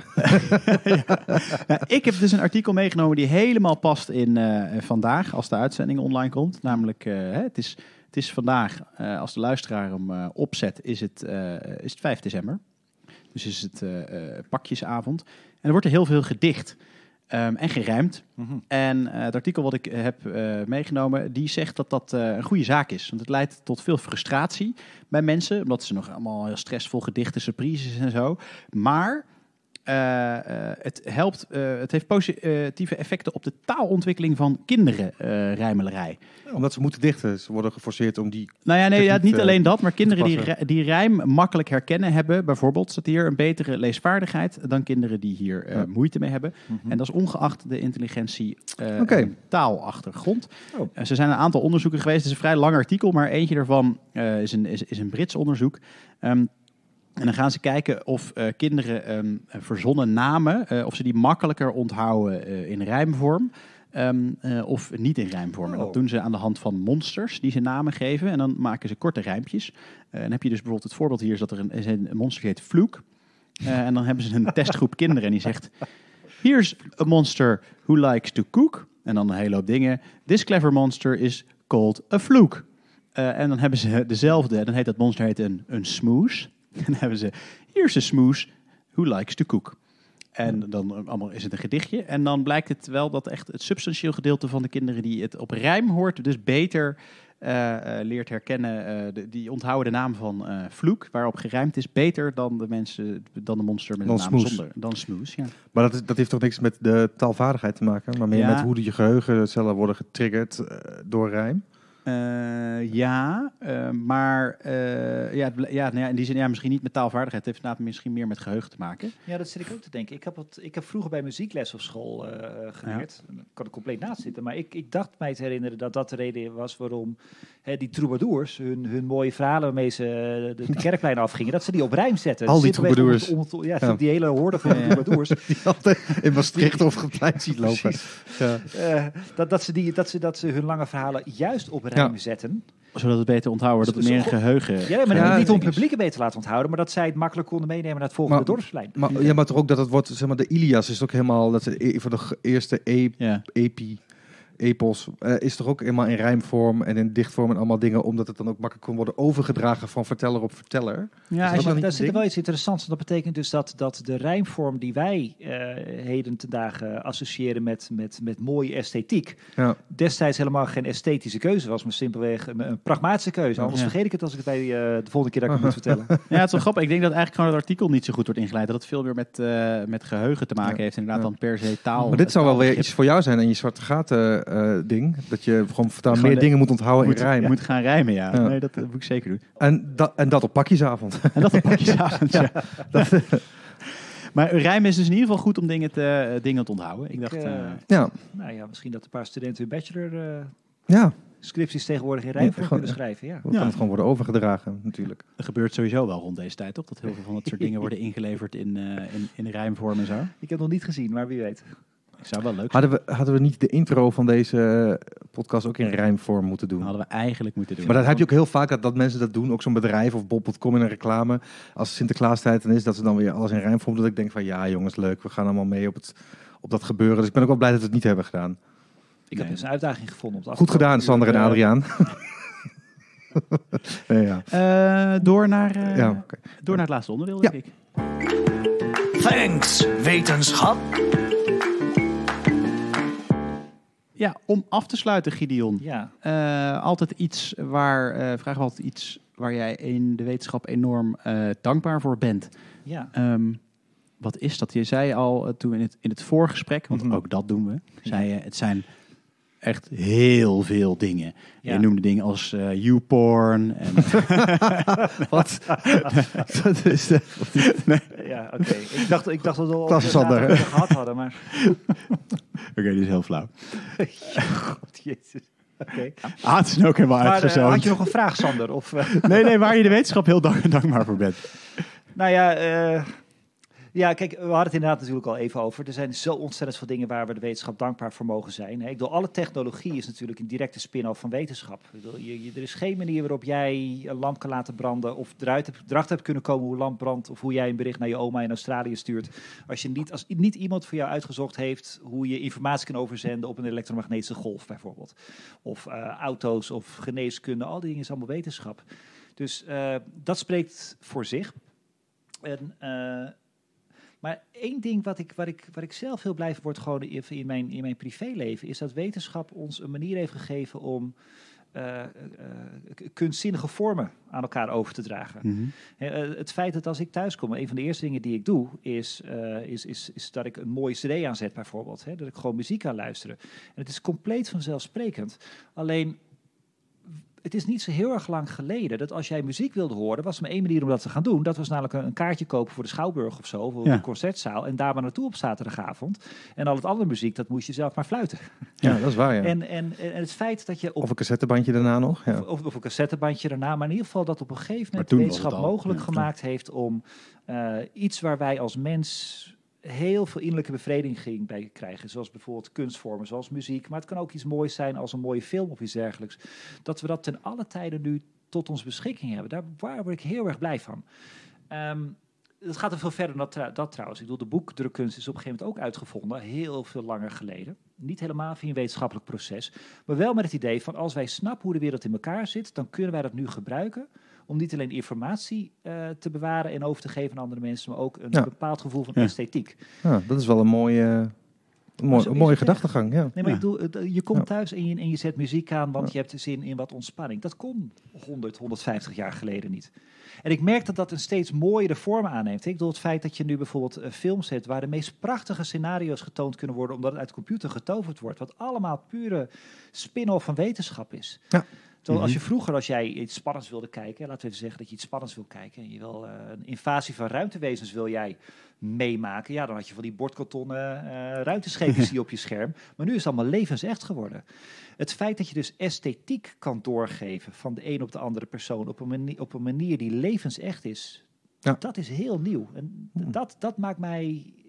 D: Ik heb dus een artikel meegenomen die helemaal past in vandaag, als de uitzending online komt. Namelijk, het is vandaag, als de luisteraar hem opzet, is het 5 december. Dus is het pakjesavond. En er wordt er heel veel gedicht. En gerijmd. Mm-hmm. En het artikel wat ik heb meegenomen, die zegt dat dat een goede zaak is. Want het leidt tot veel frustratie bij mensen, omdat ze nog allemaal heel stressvol gedichten, surprises en zo. Maar het helpt, het heeft positieve effecten op de taalontwikkeling van kinderen, rijmelerij.
C: Ja, omdat ze moeten dichten, ze worden geforceerd om die...
D: Nou ja, nee, niet alleen dat, maar kinderen die rijm makkelijk herkennen hebben, bijvoorbeeld, staat hier, een betere leesvaardigheid dan kinderen die hier moeite mee hebben. Mm-hmm. En dat is ongeacht de intelligentie taalachtergrond. Ze zijn een aantal onderzoeken geweest, het is een vrij lang artikel, maar eentje daarvan is een Brits onderzoek. En dan gaan ze kijken of kinderen verzonnen namen, of ze die makkelijker onthouden in rijmvorm of niet in rijmvorm. En dat doen ze aan de hand van monsters die ze namen geven. En dan maken ze korte rijmpjes. En heb je dus bijvoorbeeld het voorbeeld hier, is dat er een monster die heet Fluke. En dan hebben ze een testgroep kinderen en die zegt... Here's a monster who likes to cook. En dan een hele hoop dingen. This clever monster is called a Fluke. En dan hebben ze dezelfde, dan heet dat monster een smoes. En dan hebben ze, here's a smoes who likes to cook. En dan allemaal is het een gedichtje. En dan blijkt het wel dat echt het substantieel gedeelte van de kinderen die het op rijm hoort, dus beter leert herkennen, die onthouden de naam van Fluke, waarop gerijmd is, beter dan de mensen, dan de monster met de naam zonder. Dan smoes, ja. Maar
C: dat heeft toch niks met de taalvaardigheid te maken, maar meer met hoe je geheugencellen worden getriggerd door rijm?
D: Maar in die zin misschien niet met taalvaardigheid. Het heeft inderdaad misschien meer met geheugen te maken.
B: Ja, dat zit ik ook te denken. Ik heb vroeger bij muziekles op school geleerd. Ja. Ik kan er compleet naast zitten. Maar ik dacht mij te herinneren dat dat de reden was waarom die troubadours hun mooie verhalen waarmee ze de kerkplein afgingen, dat ze die op rijm zetten.
C: Al die troubadours.
B: Die hele horde van troubadours.
C: Die altijd in Maastricht of gepleid ziet lopen.
B: Dat ze hun lange verhalen juist op rijm zetten.
D: Zodat het beter onthouden, dat het meer een geheugen...
B: Ja, maar niet om het publiek beter laten onthouden, maar dat zij het makkelijk konden meenemen naar het volgende dorpsplein.
C: Maar toch ook dat het wordt, zeg maar, de Ilias is ook helemaal, dat is een van de eerste epi epos, is toch ook helemaal in rijmvorm en in dichtvorm en allemaal dingen, omdat het dan ook makkelijk kon worden overgedragen van verteller op verteller.
D: Ja,
B: Daar zit er wel iets interessants. Dat betekent dus dat de rijmvorm die wij heden ten dagen associëren met mooie esthetiek, destijds helemaal geen esthetische keuze was, maar simpelweg een pragmatische keuze. Anders vergeet ik het als ik het bij de volgende keer dat ik het moet vertellen.
D: Ja, het is wel grappig. Ik denk dat eigenlijk gewoon het artikel niet zo goed wordt ingeleid. Dat het veel meer met geheugen te maken heeft. Inderdaad dan per se taal.
C: Maar dit zou wel weer iets voor jou zijn en je zwarte gaten ding. Dat je gewoon meer dingen moet onthouden in rijm.
D: Moet gaan rijmen, ja. Nee, dat moet ik zeker doen.
C: En dat op pakjesavond.
D: En dat op pakjesavond, ja. Maar rijmen is dus in ieder geval goed om dingen te onthouden. Ik dacht...
B: Nou ja, misschien dat een paar studenten hun bachelor...
C: Ja.
B: Scripties tegenwoordig in rijmvorm kunnen schrijven. Ja.
C: Dan kan het gewoon worden overgedragen, natuurlijk.
D: Dat gebeurt sowieso wel rond deze tijd, toch? Dat heel veel van dat soort dingen worden ingeleverd in rijmvorm en zo.
B: Ik heb nog niet gezien, maar wie weet.
D: Ik zou wel leuk zijn.
C: Hadden we niet de intro van deze podcast ook in rijmvorm moeten doen?
D: Hadden we eigenlijk moeten doen.
C: Maar dat heb je ook heel vaak, dat mensen dat doen. Ook zo'n bedrijf of bol.com in een reclame. Als Sinterklaastijd dan is, dat ze dan weer alles in rijmvorm. Dat ik denk van, ja jongens, leuk. We gaan allemaal mee op dat gebeuren. Dus ik ben ook wel blij dat we het niet hebben gedaan.
B: Ik heb dus een uitdaging gevonden.
C: Goed gedaan, Sander en Adriaan.
D: Door naar het laatste onderdeel, denk ik.
A: Thanks, wetenschap.
D: Ja, om af te sluiten, Gideon.
B: Ja.
D: Vragen we altijd iets waar jij in de wetenschap enorm dankbaar voor bent.
B: Ja.
D: Wat is dat? Je zei al toen in het voorgesprek, want ook dat doen we, zei je, het zijn echt heel veel dingen. Ja. Je noemde dingen als YouPorn en...
C: Wat? Dat is
B: nee. Ja, oké. Ik dacht dat we al gehad hadden, maar...
D: Oké, dit is heel flauw.
B: God, jezus. Oké.
D: Het is ook helemaal uitgezoomd.
B: Had je nog een vraag, Sander? Of,
D: Nee, waar je de wetenschap heel dankbaar voor bent.
B: Nou ja... Ja, kijk, we hadden het inderdaad natuurlijk al even over. Er zijn zo ontzettend veel dingen waar we de wetenschap dankbaar voor mogen zijn. Ik bedoel, alle technologie is natuurlijk een directe spin-off van wetenschap. Ik bedoel, er is geen manier waarop jij een lamp kan laten branden of erachter hebt kunnen komen hoe een lamp brandt of hoe jij een bericht naar je oma in Australië stuurt. Als niet iemand voor jou uitgezocht heeft hoe je informatie kan overzenden op een elektromagnetische golf bijvoorbeeld. Of auto's of geneeskunde, al die dingen is allemaal wetenschap. Dus dat spreekt voor zich. Maar één ding waar ik zelf heel blij van word gewoon in mijn privéleven, is dat wetenschap ons een manier heeft gegeven om kunstzinnige vormen aan elkaar over te dragen. Mm-hmm. Het feit dat als ik thuis kom, een van de eerste dingen die ik doe, is dat ik een mooie cd aanzet bijvoorbeeld. Dat ik gewoon muziek kan luisteren. En het is compleet vanzelfsprekend. Alleen... Het is niet zo heel erg lang geleden dat als jij muziek wilde horen, was er maar één manier om dat te gaan doen. Dat was namelijk een kaartje kopen voor de Schouwburg of zo, of de concertzaal. En daar maar naartoe op zaterdagavond. En al het andere muziek, dat moest je zelf maar fluiten.
C: Ja, dat is waar, ja.
B: En het feit dat je...
C: Of een cassettebandje daarna nog. Ja.
B: Of een cassettebandje daarna. Maar in ieder geval dat op een gegeven moment de wetenschap mogelijk gemaakt heeft om iets waar wij als mens heel veel innerlijke bevrediging bij krijgen. Zoals bijvoorbeeld kunstvormen, zoals muziek. Maar het kan ook iets moois zijn als een mooie film of iets dergelijks. Dat we dat ten alle tijden nu tot onze beschikking hebben. Daar word ik heel erg blij van. Het gaat er veel verder dan dat trouwens. Ik bedoel, de boekdrukkunst is op een gegeven moment ook uitgevonden. Heel veel langer geleden. Niet helemaal via een wetenschappelijk proces. Maar wel met het idee van als wij snappen hoe de wereld in elkaar zit, dan kunnen wij dat nu gebruiken om niet alleen informatie te bewaren en over te geven aan andere mensen, maar ook een bepaald gevoel van esthetiek. Ja,
C: dat is wel een mooie gedachtegang. Ja.
B: Nee, maar ik bedoel, je komt thuis en je zet muziek aan, want je hebt zin in wat ontspanning. Dat kon 150 jaar geleden niet. En ik merk dat dat een steeds mooiere vorm aanneemt. Ik bedoel, het feit dat je nu bijvoorbeeld films hebt waar de meest prachtige scenario's getoond kunnen worden, omdat het uit de computer getoverd wordt, wat allemaal pure spin-off van wetenschap is. Ja. Als jij iets spannends wilde kijken, laten we even zeggen dat je iets spannends wil kijken en je wil een invasie van ruimtewezens wil jij meemaken, ja, dan had je van die bordkartonnen ruimteschepen op je scherm. Maar nu is het allemaal levensecht geworden. Het feit dat je dus esthetiek kan doorgeven van de een op de andere persoon op een manier die levensecht is, dat is heel nieuw. En dat maakt mij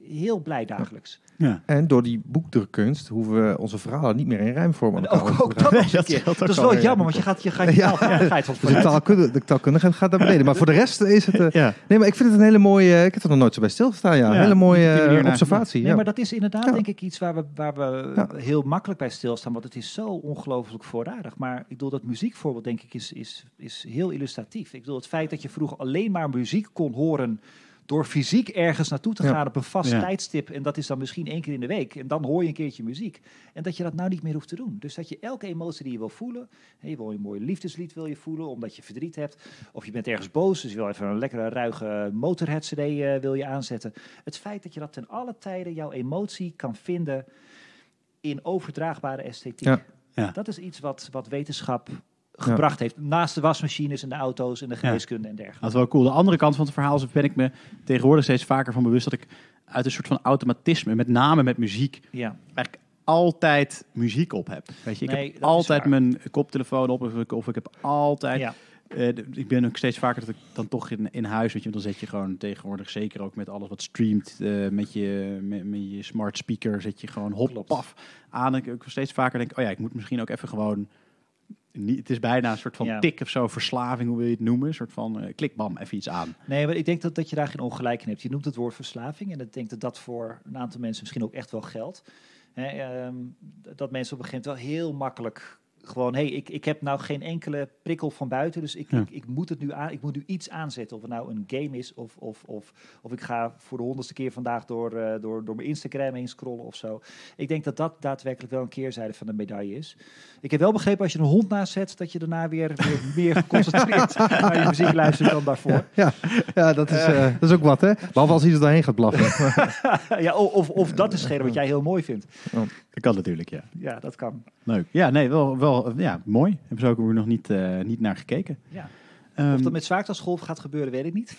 B: heel blij dagelijks.
D: Ja.
C: En door die boekdrukkunst hoeven we onze verhalen niet meer in rijmvorm aan elkaar over
B: Ook
C: te
B: dat nog een keer. Dat is wel jammer, want je gaat je taalvaardigheid van
C: Dus de taalkundigheid gaat naar beneden. Maar voor de rest is het...
D: Ja.
C: Nee, maar ik vind het een hele mooie... Ik heb er nog nooit zo bij stilgestaan, ja. Een hele mooie observatie.
B: Nee,
C: Ja.
B: maar dat is inderdaad denk ik iets waar we heel makkelijk bij stilstaan. Want het is zo ongelooflijk voorradig. Maar ik bedoel, dat muziekvoorbeeld denk ik is heel illustratief. Ik bedoel, het feit dat je vroeger alleen maar muziek kon horen door fysiek ergens naartoe te gaan op een vast tijdstip. En dat is dan misschien 1 keer in de week. En dan hoor je een keertje muziek. En dat je dat nou niet meer hoeft te doen. Dus dat je elke emotie die je wil voelen. Je wil een mooi liefdeslied wil je voelen, omdat je verdriet hebt. Of je bent ergens boos, dus je wil even een lekkere ruige Motorhead CD wil je aanzetten. Het feit dat je dat ten alle tijden jouw emotie kan vinden in overdraagbare esthetiek.
D: Ja.
B: Dat is iets wat wetenschap gebracht heeft. Naast de wasmachines en de auto's en de geneeskunde en dergelijke.
D: Dat is wel cool. De andere kant van het verhaal ben ik me tegenwoordig steeds vaker van bewust dat ik uit een soort van automatisme, met name met muziek, eigenlijk altijd muziek op heb. Weet je, ik heb altijd mijn koptelefoon op of ik heb altijd... Ja. Ik ben ook steeds vaker dat ik dan toch in huis, weet je, dan zet je gewoon tegenwoordig, zeker ook met alles wat streamt, met je smart speaker, zet je gewoon paf aan. En ik steeds vaker denk, ik moet misschien ook even gewoon... Het is bijna een soort van tik of zo, verslaving, hoe wil je het noemen? Een soort van klik, bam, even iets aan.
B: Nee, maar ik denk dat je daar geen ongelijk in hebt. Je noemt het woord verslaving en ik denk dat voor een aantal mensen misschien ook echt wel geldt. Dat mensen op een gegeven moment wel heel makkelijk gewoon, ik heb nou geen enkele prikkel van buiten, dus ik moet het nu aan, ik moet nu iets aanzetten. Of het nou een game is, of ik ga voor de 100ste keer vandaag door mijn Instagram heen scrollen of zo. Ik denk dat daadwerkelijk wel een keerzijde van de medaille is. Ik heb wel begrepen, als je een hond naast zet, dat je daarna weer meer geconcentreerd naar je muziek luistert dan daarvoor.
C: Ja, dat is ook wat, hè? Behalve als hij er doorheen gaat blaffen.
B: Of dat is hetgene wat jij heel mooi vindt.
C: Oh.
D: Dat kan natuurlijk, ja.
B: Ja, dat kan.
D: Leuk. Ja, nee, wel mooi. Hebben ze ook nog niet naar gekeken.
B: Ja. Of dat met zwaartegrasgolf gaat gebeuren, weet ik niet.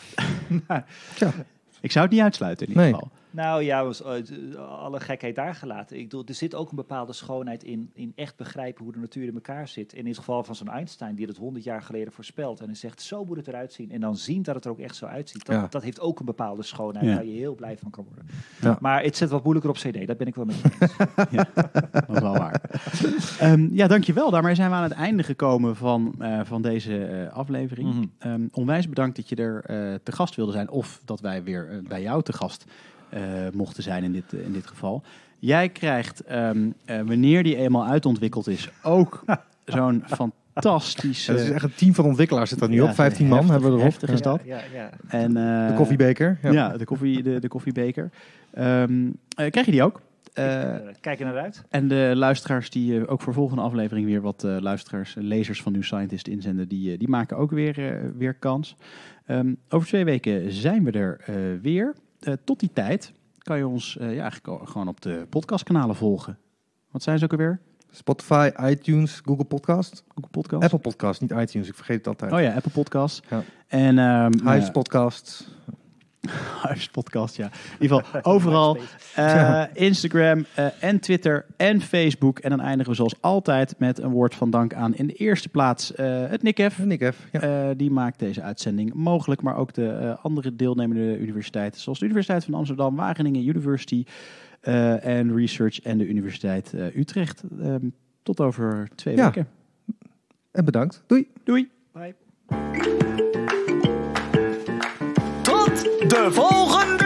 D: Ik zou het niet uitsluiten in ieder geval.
B: Nou ja, alle gekheid daar gelaten. Ik bedoel, er zit ook een bepaalde schoonheid in echt begrijpen hoe de natuur in elkaar zit. In het geval van zo'n Einstein, die het 100 jaar geleden voorspelt. En hij zegt, zo moet het eruit zien. En dan zien dat het er ook echt zo uitziet. Dat heeft ook een bepaalde schoonheid waar je heel blij van kan worden. Ja. Maar het zit wat moeilijker op CD, daar ben ik wel mee eens.
D: Dat is wel waar. Dankjewel. Daarmee zijn we aan het einde gekomen van deze aflevering. Mm-hmm. Onwijs bedankt dat je er te gast wilde zijn. Of dat wij weer bij jou te gast mochten zijn in dit geval. Jij krijgt, wanneer die eenmaal uitontwikkeld is, ook zo'n fantastische...
C: Het is echt een team van ontwikkelaars zit er nu op. 15 man hebben we erop.
D: Heftig is dat.
B: Ja.
D: En,
C: de koffiebeker.
D: Ja, de koffiebeker. Krijg je die ook?
B: Kijk er naar uit.
D: En de luisteraars die ook voor volgende aflevering weer wat lezers van New Scientist inzenden, die maken ook weer kans. Over 2 weken zijn we er weer. Tot die tijd kan je ons eigenlijk gewoon op de podcastkanalen volgen. Wat zijn ze ook alweer?
C: Spotify, iTunes, Google Podcast.
D: Apple
C: Podcast, niet iTunes. Ik vergeet het altijd.
D: Oh ja, Apple Podcast.
C: Ja.
D: En
C: Hives Podcast.
D: Hives Podcast, ja. In ieder geval overal. Instagram en Twitter en Facebook. En dan eindigen we zoals altijd met een woord van dank aan in de eerste plaats het NICEF. Die maakt deze uitzending mogelijk. Maar ook de andere deelnemende universiteiten. Zoals de Universiteit van Amsterdam, Wageningen University en Research en de Universiteit Utrecht. Tot over 2 weken.
C: En bedankt. Doei.
D: Doei.
B: Bye.
A: Tot de volgende!